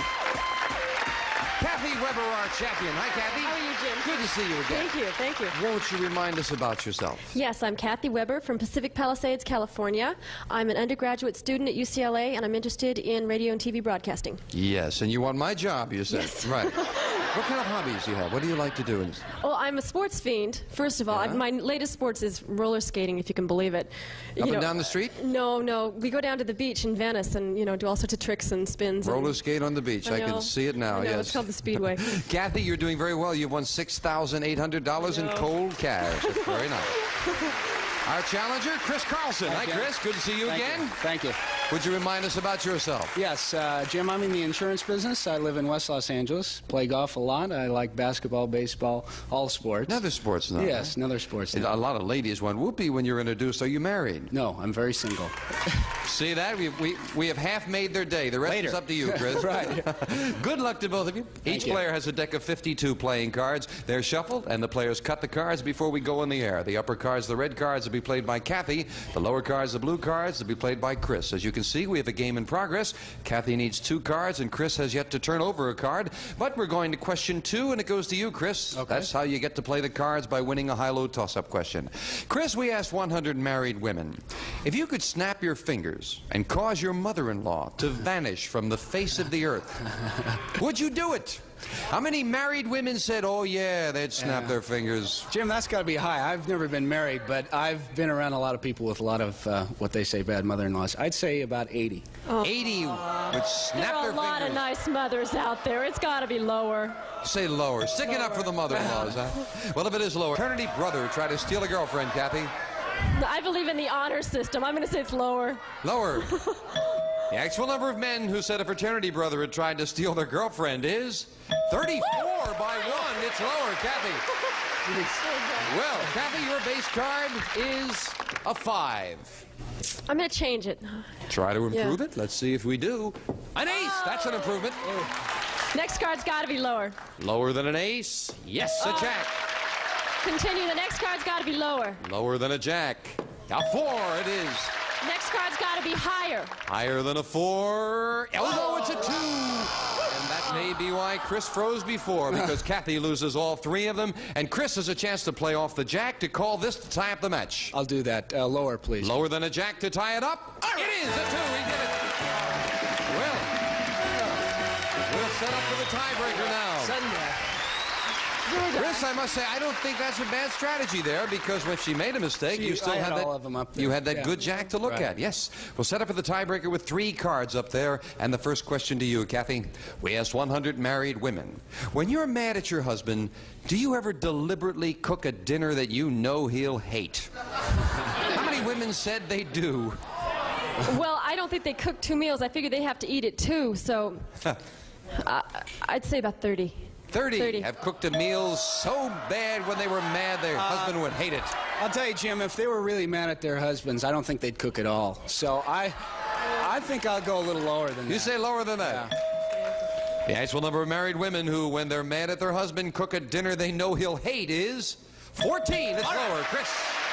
Kathy Weber, our champion. Hi, Kathy. How are you, Jim? Good to see you again. Thank you, thank you. Won't you remind us about yourself? Yes, I'm Kathy Weber from Pacific Palisades, California. I'm an undergraduate student at U C L A, and I'm interested in radio and T V broadcasting. Yes, and you want my job, you said. Yes. Right. What kind of hobbies do you have? What do you like to do? Well, I'm a sports fiend, first of all. Yeah? I, my latest sports is roller skating, if you can believe it. Up you and know, down the street? No, no. We go down to the beach in Venice and, you know, do all sorts of tricks and spins. Roller and, skate on the beach. I, I can know. see it now, I know, yes. it's called the Speedway. Kathy, you're doing very well. You've won six thousand eight hundred dollars in I know. cold cash. That's very nice. Our challenger, Chris Carlson. Hi, Jim. Chris. Good to see you Thank again. You. Thank you. Would you remind us about yourself? Yes, uh, Jim, I'm in the insurance business. I live in West Los Angeles, play golf a lot. I like basketball, baseball, all sports. Another sports now. Yes, another sports. A now. lot of ladies went whoopee when you were introduced. Are you married? No, I'm very single. See that? We, we, we have half made their day. The rest Later. is up to you, Chris. Right. Good luck to both of you. Thank Each you. player has a deck of fifty-two playing cards. They're shuffled, and the players cut the cards before we go in the air. The upper cards, the red cards, will be played by Kathy. The lower cards, the blue cards, will be played by Chris. As you can see, we have a game in progress. Kathy needs two cards, and Chris has yet to turn over a card. But we're going to question two, and it goes to you, Chris. Okay. That's how you get to play the cards, by winning a high-low toss-up question. Chris, we asked one hundred married women, if you could snap your fingers and cause your mother-in-law to vanish from the face of the earth, would you do it? How many married women said, oh, yeah, they'd snap Yeah. their fingers? Jim, that's got to be high. I've never been married, but I've been around a lot of people with a lot of uh, what they say bad mother-in-laws. I'd say about eighty. eighty would snap There are their a lot fingers. of nice mothers out there. It's got to be lower. Say lower. Sticking up for the mother-in-laws, huh? Well, if it is lower, fraternity brother tried to steal a girlfriend, Kathy. I believe in the honor system. I'm going to say it's lower. Lower. The actual number of men who said a fraternity brother had tried to steal their girlfriend is thirty-four by one. It's lower, Kathy. Well, Kathy, your base card is a five. I'm going to change it. Try to improve Yeah. it. Let's see if we do. An ace. That's an improvement. Next card's got to be lower. Lower than an ace. Yes, a jack. Continue. The next card's got to be lower. Lower than a jack. A four it is. Next card's got to be higher. Higher than a four. Oh, no, it's a two. And that may be why Chris froze before, because Kathy loses all three of them, and Chris has a chance to play off the jack to call this to tie up the match. I'll do that. Uh, lower, please. Lower than a jack to tie it up. It is a two. He did it. Well, we'll set up for the tiebreaker now. Sunday. Chris, I must say, I don't think that's a bad strategy there, because when she made a mistake, She- you still I had had that. all of them up there. You had that Yeah. good jack to look Right. at. Yes, we'll set up for the tiebreaker with three cards up there. And the first question to you, Kathy. We asked one hundred married women: when you're mad at your husband, do you ever deliberately cook a dinner that you know he'll hate? How many women said they do? Well, I don't think they cook two meals. I figure they have to eat it too, so uh, I'd say about thirty. thirty, thirty. have cooked a meal so bad when they were mad their husband would hate it. I'll tell you, Jim, if they were really mad at their husbands, I don't think they'd cook at all. So I, I think I'll go a little lower than that. You say lower than that? Yeah. The actual number of married women who, when they're mad at their husband, cook a dinner they know he'll hate is fourteen. It's lower. Chris.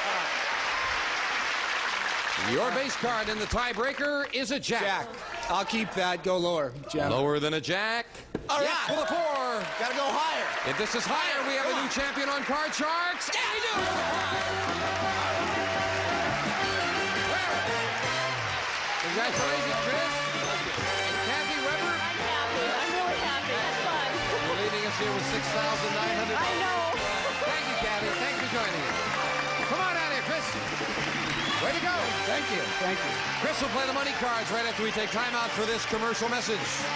Your base card in the tiebreaker is a jack. Jack. I'll keep that. Go lower, Jim. Lower than a jack. All Yes, right. with a four. Gotta go higher. If this is higher, we have a new champion on Card Sharks. And we do. Well, congratulations, Chris. And Kathy Weber, I'm happy. I'm really happy. That's fun. you're leaving us here with six thousand nine hundred dollars. I know. Thank you, Kathy. Thanks for joining us. Come on out here, Chris. Way to go. Thank you. Thank you. Chris will play the money cards right after we take time out for this commercial message.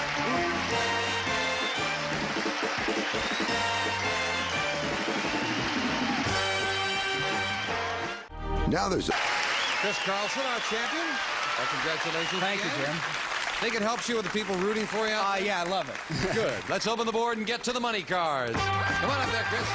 Now there's a... Chris Carlson, our champion. Our congratulations. Thank you, again. Jim. Think it helps you with the people rooting for you out Uh, there? yeah, I love it. Good. Let's open the board and get to the money cards. Come on up there, Chris.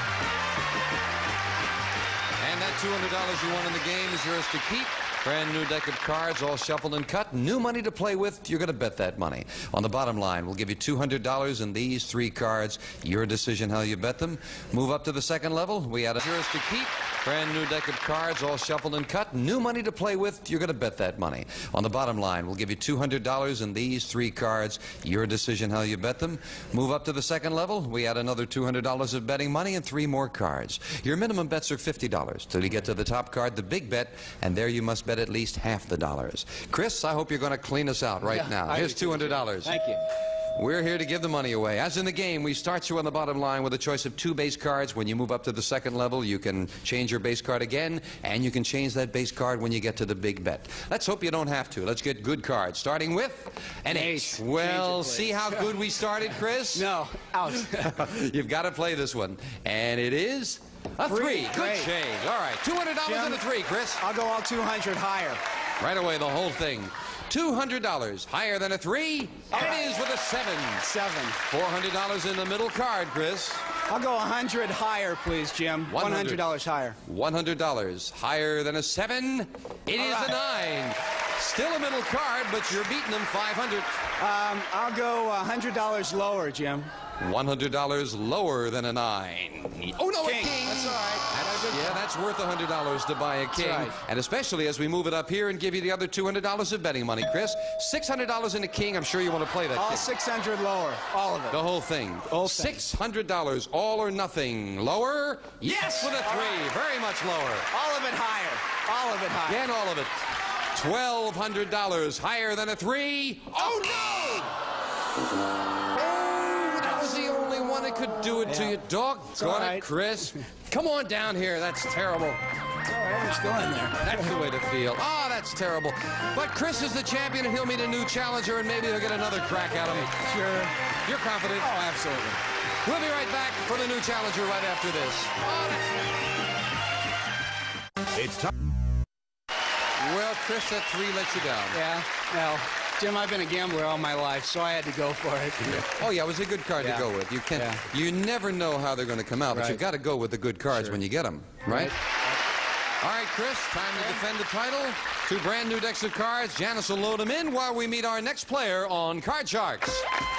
And that two hundred dollars you won in the game is yours to keep. Brand new deck of cards, all shuffled and cut. New money to play with. You're going to bet that money. On the bottom line, we'll give you two hundred dollars in these three cards. Your decision how you bet them. Move up to the second level. We had a yours to keep. Brand new deck of cards, all shuffled and cut. New money to play with. You're going to bet that money. On the bottom line, we'll give you two hundred dollars in these three cards. Your decision how you bet them. Move up to the second level. We add another two hundred dollars of betting money and three more cards. Your minimum bets are fifty dollars. Till you get to the top card, the big bet, and there you must bet at least half the dollars. Chris, I hope you're going to clean us out right Yeah, now. I Here's do too, two hundred dollars. Thank you. We're here to give the money away. As in the game, we start you on the bottom line with a choice of two base cards. When you move up to the second level, you can change your base card again, and you can change that base card when you get to the big bet. Let's hope you don't have to. Let's get good cards, starting with an Ace. ace. Well, Change it, see please. how good we started, Chris? No, out. You've got to play this one. And it is a three. Three. Good Great. change. All right, two hundred dollars Jim, and a three, Chris. I'll go all two hundred higher. Right away, the whole thing. two hundred dollars. Higher than a three. It is with a seven. Seven. four hundred dollars in the middle card, Chris. I'll go one hundred higher, please, Jim. one hundred dollars higher. one hundred dollars. Higher than a seven. It is right. a nine. Still a middle card, but you're beating them five hundred. Um, I'll go one hundred dollars lower, Jim. one hundred dollars lower than a nine. Oh, no, King. a king. That's all right. That's, yeah, that's worth one hundred dollars to buy a king. right. And especially as we move it up here and give you the other two hundred dollars of betting money, Chris. six hundred dollars in a king. I'm sure you want to play that All king. six hundred lower. All of it. The whole thing. Whole thing. six hundred dollars, all or nothing. Lower? Yes, with a three. Very much lower. All of it higher. All of it higher. Again, all of it. twelve hundred dollars. Higher than a three. Oh, no! Oh, that was the only one that could do it to Yeah. you. Doggone all it, right. Chris. Come on down here. That's terrible. All right, we're still in there. That's the way to feel. Oh, that's terrible. But Chris is the champion, and he'll meet a new challenger, and maybe he'll get another crack at him. Sure. You're confident? Oh, absolutely. We'll be right back for the new challenger right after this. Oh, that's... It's time. Well, Chris, that three let you down. Yeah. Well, Jim, I've been a gambler all my life, so I had to go for it. Oh, yeah, it was a good card Yeah. to go with. You can't. Yeah. You never know how they're going to come out, but Right. you've got to go with the good cards Sure. when you get them, right? All right, Chris, time to defend the title. Two brand new decks of cards. Janice will load them in while we meet our next player on Card Sharks.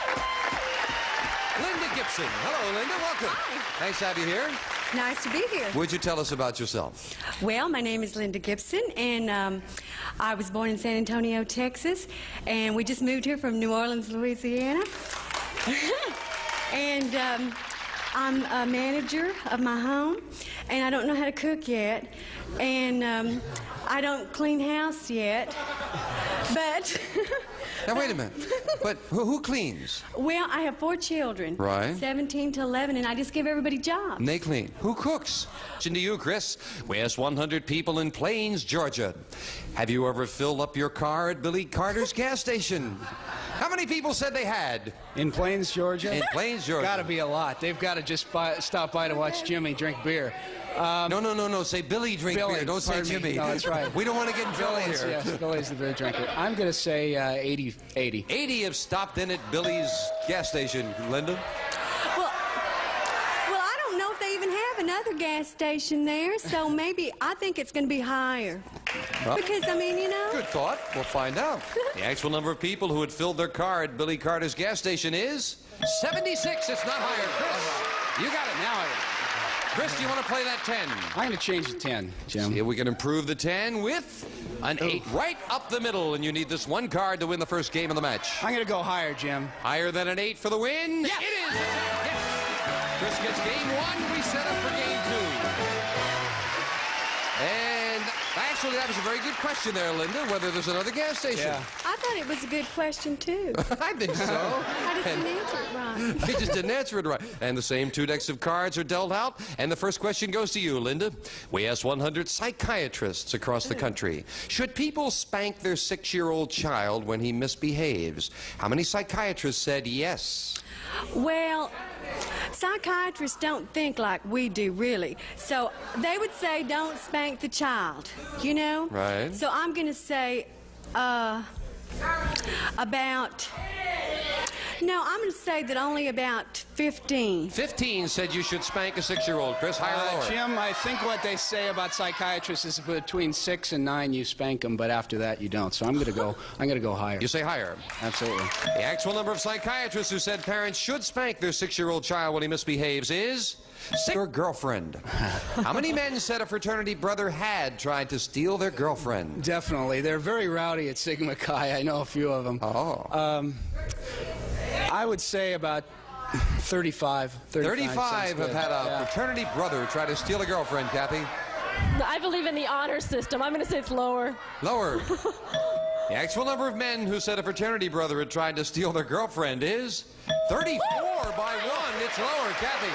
Linda Gibson. Hello, Linda. Welcome. Hi. Nice to have you here. Nice to be here. Would you tell us about yourself? Well, my name is Linda Gibson, and um, I was born in San Antonio, Texas, and we just moved here from New Orleans, Louisiana. and um, I'm a manager of my home, and I don't know how to cook yet, and um, I don't clean house yet, but... Now, wait a minute. But who, who cleans? Well, I have four children. Right. seventeen to eleven, and I just give everybody jobs. And they clean. Who cooks? Question to you, Chris. We asked one hundred people in Plains, Georgia. Have you ever filled up your car at Billy Carter's gas station? How many people said they had? In Plains, Georgia? In Plains, Georgia. Got to be a lot. They've got to just buy, stop by to watch Jimmy drink beer. Um, No, no, no, no. Say Billy drink Billy, beer. Don't say pardon me. Jimmy. No, that's right. We don't want to get in trouble Billy's, here. yes, Billy's the beer drinker. I'm going to say uh, eighty. eighty. eighty have stopped in at Billy's gas station. Linda? Well, well, I don't know if they even have another gas station there, so maybe I think it's going to be higher. Well, Because, I mean, you know... good thought. We'll find out. The actual number of people who had filled their car at Billy Carter's gas station is seventy-six. It's not higher. Chris, you got it. Now I... Chris, do you want to play that ten? I'm going to change the ten, Jim. See if we can improve the ten with an eight right up the middle, and you need this one card to win the first game of the match. I'm going to go higher, Jim. Higher than an eight for the win? Yes. It is! Yes! Chris gets game one. We set up for game two. And actually, that was a very good question there, Linda, whether there's another gas station. Yeah. I thought it was a good question, too. I think so. I just didn't answer it right. He just didn't answer it right. And the same two decks of cards are dealt out. And the first question goes to you, Linda. We asked one hundred psychiatrists across the country, should people spank their six-year-old child when he misbehaves? How many psychiatrists said yes? Well, psychiatrists don't think like we do, really. So they would say don't spank the child, you know? Right. So I'm going to say uh, about... No, I'm going to say that only about fifteen. fifteen said you should spank a six-year-old. Chris, higher or Uh, lower? Jim, I think what they say about psychiatrists is between six and nine you spank them, but after that you don't. So I'm going to go. I'm going to go higher. You say higher. Absolutely. The actual number of psychiatrists who said parents should spank their six-year-old child when he misbehaves is six. Your girlfriend. How many men said a fraternity brother had tried to steal their girlfriend? Definitely. They're very rowdy at Sigma Chi. I know a few of them. Oh. Um, I would say about thirty-five. thirty-five have had a Yeah. fraternity brother try to steal a girlfriend, Kathy. I believe in the honor system. I'm going to say it's lower. Lower. The actual number of men who said a fraternity brother had tried to steal their girlfriend is thirty-four by one. It's lower, Kathy.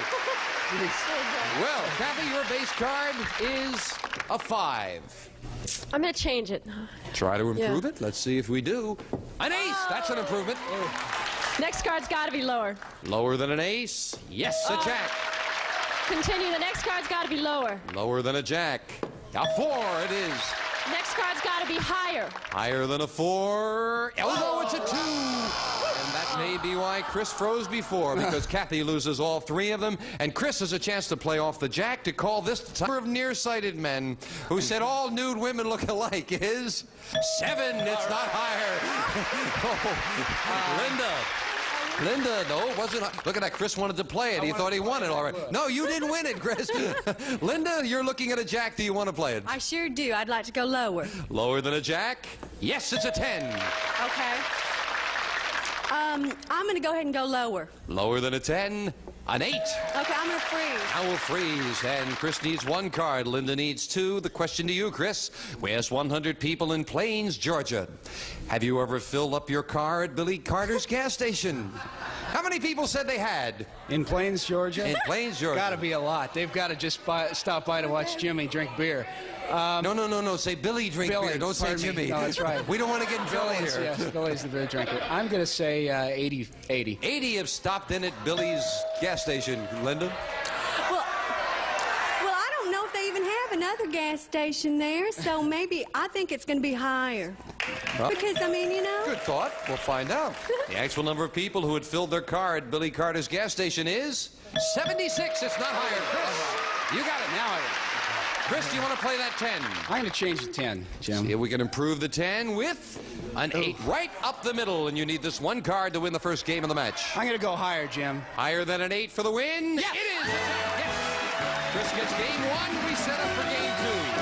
Well, Kathy, your base card is a five. I'm going to change it. Try to improve Yeah. it. Let's see if we do. An ace. That's an improvement. Next card's got to be lower. Lower than an ace. Yes, a jack. Continue. The next card's got to be lower. Lower than a jack. A four it is. Next card's got to be higher. Higher than a four. Oh, no, it's a two. And that may be why Chris froze before, because Kathy loses all three of them. And Chris has a chance to play off the jack to call this the number of nearsighted men who said all nude women look alike is seven. It's not higher. Oh, Linda. Linda, no, it wasn't. Look at that. Chris wanted to play it. He thought he won it already. No, you didn't win it, Chris. Linda, you're looking at a jack. Do you want to play it? I sure do. I'd like to go lower. Lower than a jack? Yes, it's a ten. Okay. Um, I'm going to go ahead and go lower. Lower than a ten? An eight. Okay, I'm going to freeze. I will freeze, and Chris needs one card. Linda needs two. The question to you, Chris. We asked one hundred people in Plains, Georgia. Have you ever filled up your car at Billy Carter's gas station? How many people said they had? In Plains, Georgia? In Plains, Georgia. Got to be a lot. They've got to just buy, stop by to watch Jimmy drink beer. Um, no, no, no, no. Say Billy drink Billy, beer. Don't say pardon me. Jimmy. No, that's right. We don't want to get in trouble Billy's, here. yes, Billy's the beer drinker. I'm going to say uh, eighty. eighty. eighty have stopped in at Billy's gas station. Linda? Well, well, I don't know if they even have another gas station there, so maybe I think it's going to be higher. Well, Because, I mean, you know. good thought. We'll find out. The actual number of people who had filled their car at Billy Carter's gas station is seventy-six. It's not higher. Chris, you got it. Now I, Chris, do you want to play that ten? I'm going to change the ten, Jim. See if we can improve the ten with an eight right up the middle, and you need this one card to win the first game of the match. I'm going to go higher, Jim. Higher than an eight for the win? Yes. It is. Yes. Chris gets game one. We set up for game two.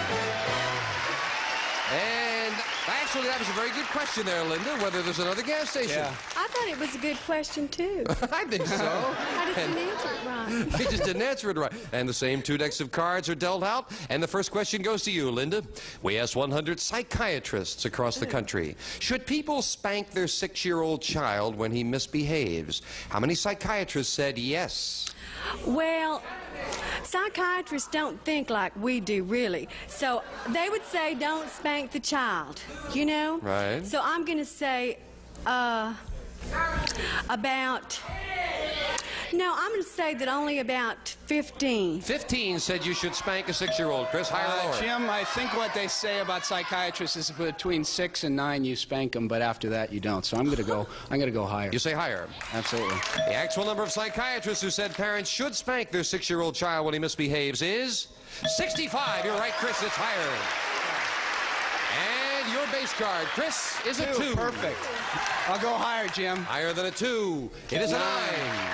And actually, that was a very good question there, Linda, whether there's another gas station. Yeah. I thought it was a good question, too. I think so. I just didn't answer it right. He just didn't answer it right. And the same two decks of cards are dealt out. And the first question goes to you, Linda. We asked one hundred psychiatrists across the country, should people spank their six-year-old child when he misbehaves? How many psychiatrists said yes? Well, psychiatrists don't think like we do, really. So they would say don't spank the child, you know? Right. So I'm going to say uh, about... No, I'm going to say that only about fifteen. fifteen said you should spank a six-year-old. Chris, higher or Uh, lower? Jim, I think what they say about psychiatrists is between six and nine you spank them, but after that you don't. So I'm going to go. I'm going to go higher. You say higher. Absolutely. The actual number of psychiatrists who said parents should spank their six-year-old child when he misbehaves is sixty-five. You're right, Chris. It's higher. And your base card, Chris, is a two. Perfect. I'll go higher, Jim. Higher than a two. It is a nine.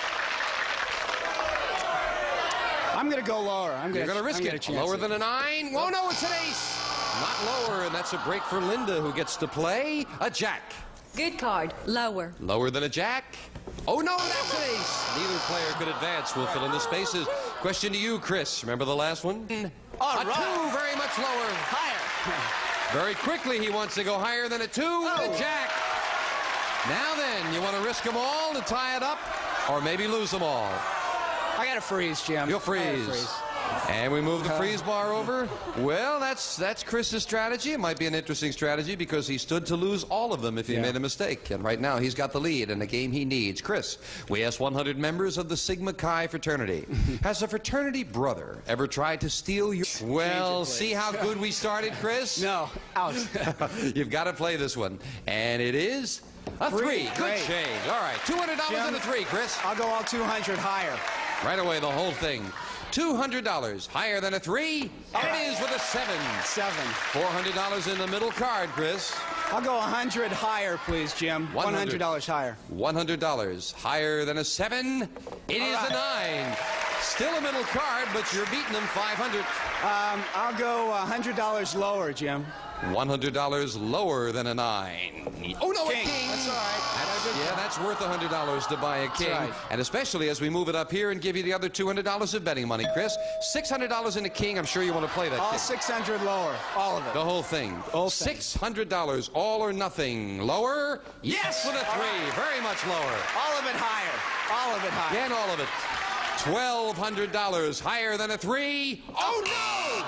I'm going to go lower. I'm You're going going to risk I'm it. Gonna Lower it. than a nine? Oh, no, it's an ace. Not lower, and that's a break for Linda, who gets to play a jack. Good card. Lower. Lower than a jack? Oh, no, that's an ace. Neither player could advance. We'll fill in the spaces. Question to you, Chris. Remember the last one? All a right. two, very much lower. Higher. Very quickly, he wants to go higher than a two Oh. with a jack. Now then, you want to risk them all to tie it up, or maybe lose them all? I got to freeze, Jim. You'll I gotta freeze. freeze. And we move the freeze bar over. Well, that's that's Chris's strategy. It might be an interesting strategy because he stood to lose all of them if he Yeah. made a mistake. And right now, he's got the lead in a game he needs. Chris, we asked one hundred members of the Sigma Chi fraternity. Has a fraternity brother ever tried to steal your... Well, please. see how good we started, Chris? No, out. You've got to play this one. And it is a three. Three, Good great. change. All right, two hundred dollars Jim, and a three, Chris. I'll go all two hundred higher. Right away, the whole thing. two hundred dollars. Higher than a three. And it is with a seven. Seven. four hundred dollars in the middle card, Chris. I'll go one hundred higher, please, Jim. one hundred. one hundred dollars higher. one hundred dollars. Higher than a seven. It All is right. a nine. Still a middle card, but you're beating them five hundred. Um, I'll go one hundred dollars lower, Jim. one hundred dollars lower than a nine. Oh, no, King. a king. That's all right. That's, yeah, that's worth one hundred dollars to buy a king. right. And especially as we move it up here and give you the other two hundred dollars of betting money, Chris. six hundred dollars in a king. I'm sure you want to play that All king. six hundred lower. All of it. The whole thing. Whole thing. six hundred dollars, all or nothing. Lower? Yes, with a three. Very much lower. All of it higher. All of it higher. Again, all of it. twelve hundred dollars. Higher than a three. Oh, no!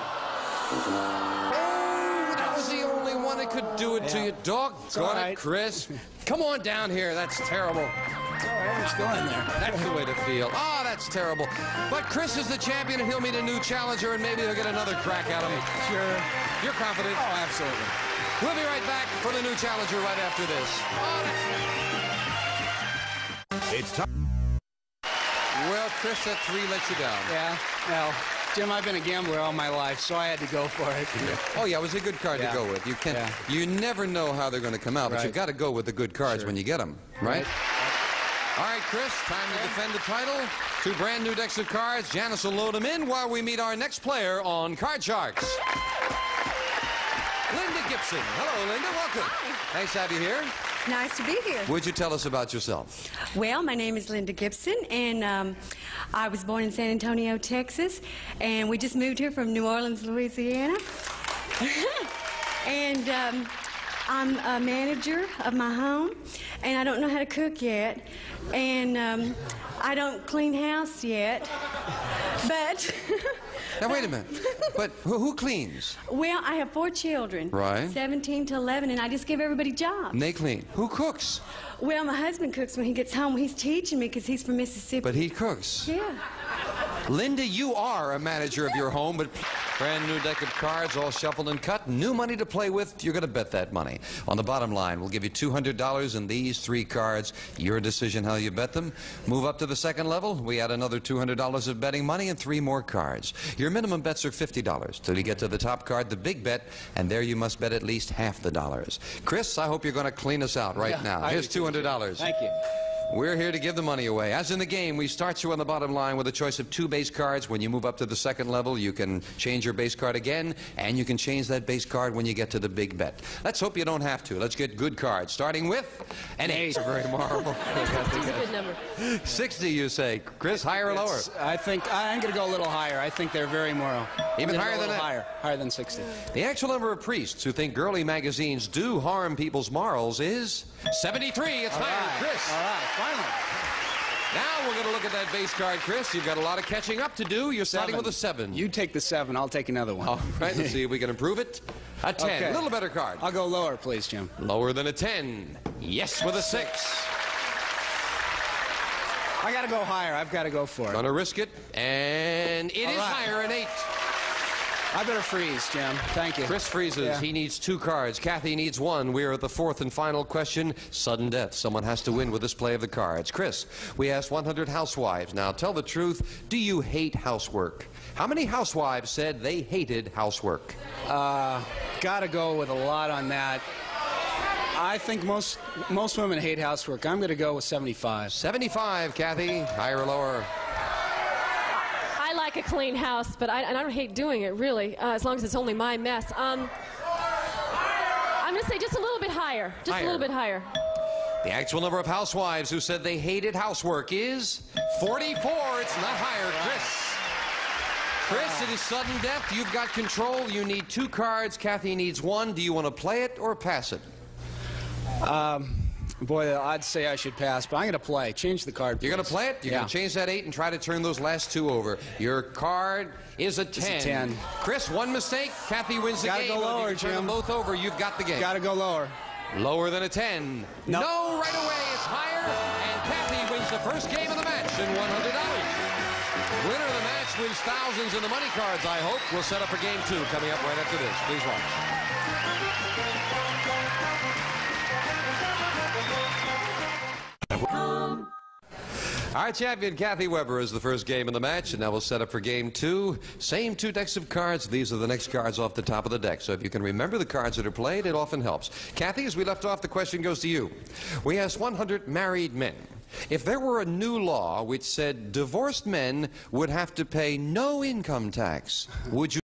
Oh, that was the only one that could do it to Yeah. you. Doggone all it, right. Chris. Come on down here. That's terrible. It's all right. I'm still in there. That's the way to feel. Oh, that's terrible. But Chris is the champion, and he'll meet a new challenger, and maybe he'll get another crack at him. Sure. You're confident? Oh, absolutely. We'll be right back for the new challenger right after this. Oh, that's... It's time. Well, Chris, that three let you down. Yeah. Well, Jim, I've been a gambler all my life, so I had to go for it. Oh, yeah, it was a good card Yeah. to go with. You can, Yeah. you never know how they're going to come out, but Right. you've got to go with the good cards Sure. when you get them, right? Right. All right, Chris, time to defend the title. Two brand new decks of cards. Janice will load them in while we meet our next player on Card Sharks. Linda Gibson. Hello, Linda. Welcome. Hi. Nice to have you here. Nice to be here. Would you tell us about yourself? Well, my name is Linda Gibson, and um, I was born in San Antonio, Texas, and we just moved here from New Orleans, Louisiana. and um, I'm a manager of my home, and I don't know how to cook yet, and um, I don't clean house yet, but... Now, wait a minute. But who, who cleans? Well, I have four children. Right. seventeen to eleven, and I just give everybody jobs. And they clean. Who cooks? Well, my husband cooks when he gets home. He's teaching me because he's from Mississippi. But he cooks. Yeah. Linda, you are a manager of your home, but brand new deck of cards, all shuffled and cut, new money to play with. You're going to bet that money. On the bottom line, we'll give you two hundred dollars in these three cards. Your decision how you bet them. Move up to the second level. We add another two hundred dollars of betting money and three more cards. Your minimum bets are fifty dollars till you get to the top card, the big bet, and there you must bet at least half the dollars. Chris, I hope you're going to clean us out right Yeah, now. I Here's do too, two hundred dollars. Thank you. We're here to give the money away. As in the game, we start you on the bottom line with a choice of two base cards. When you move up to the second level, you can change your base card again, and you can change that base card when you get to the big bet. Let's hope you don't have to. Let's get good cards, starting with an eight. Very marvel. sixty is a good number. sixty, you say. Chris, higher or lower? It's- I think I'm going to go a little higher. I think they're very moral. Even I'm gonna higher go a than little that? Higher, higher than sixty. The actual number of priests who think girly magazines do harm people's morals is seventy-three. It's All higher. right. Chris. All right, finally. Now we're going to look at that base card, Chris. You've got a lot of catching up to do. You're starting Seven. with a seven. You take the seven. I'll take another one. All right, let's see if we can improve it. A ten. Okay. A little better card. I'll go lower, please, Jim. Lower than a ten. Yes, with a six. I got to go higher. I've got to go for it. Gonna risk it. And it All is right. higher, an eight. I better freeze, Jim. Thank you. Chris freezes. Yeah. He needs two cards. Kathy needs one. We're at the fourth and final question. Sudden death. Someone has to win with this play of the cards. Chris, we asked one hundred housewives. Now, tell the truth. Do you hate housework? How many housewives said they hated housework? Uh, got to go with a lot on that. I think most most women hate housework. I'm going to go with seventy-five. seventy-five, Kathy. Higher or lower? I like a clean house, but I, and I don't hate doing it, really, uh, as long as it's only my mess. Um, I'm going to say just a little bit higher. Just Higher. a little bit higher. The actual number of housewives who said they hated housework is forty-four. It's not higher. Chris. Chris, it is sudden death. You've got control. You need two cards. Kathy needs one. Do you want to play it or pass it? Um, boy, I'd say I should pass, but I'm going to play. Change the card, You're going to please. play it? You're Yeah. going to change that eight and try to turn those last two over. Your card is a ten. a ten. Chris, one mistake. Kathy wins the Gotta game. go If you lower, can turn them Jim. both over, you've got the game. Got to go lower. Lower than a ten. No. No, right away. It's higher. And Kathy wins the first game of the match and one hundred dollars. Winner of the match wins thousands in the money cards, I hope. We'll set up for game two coming up right after this. Please watch. Our champion, Kathy Weber, is the first game in the match, and now we'll set up for game two. Same two decks of cards. These are the next cards off the top of the deck. So if you can remember the cards that are played, it often helps. Kathy, as we left off, the question goes to you. We asked one hundred married men. If there were a new law which said divorced men would have to pay no income tax, would you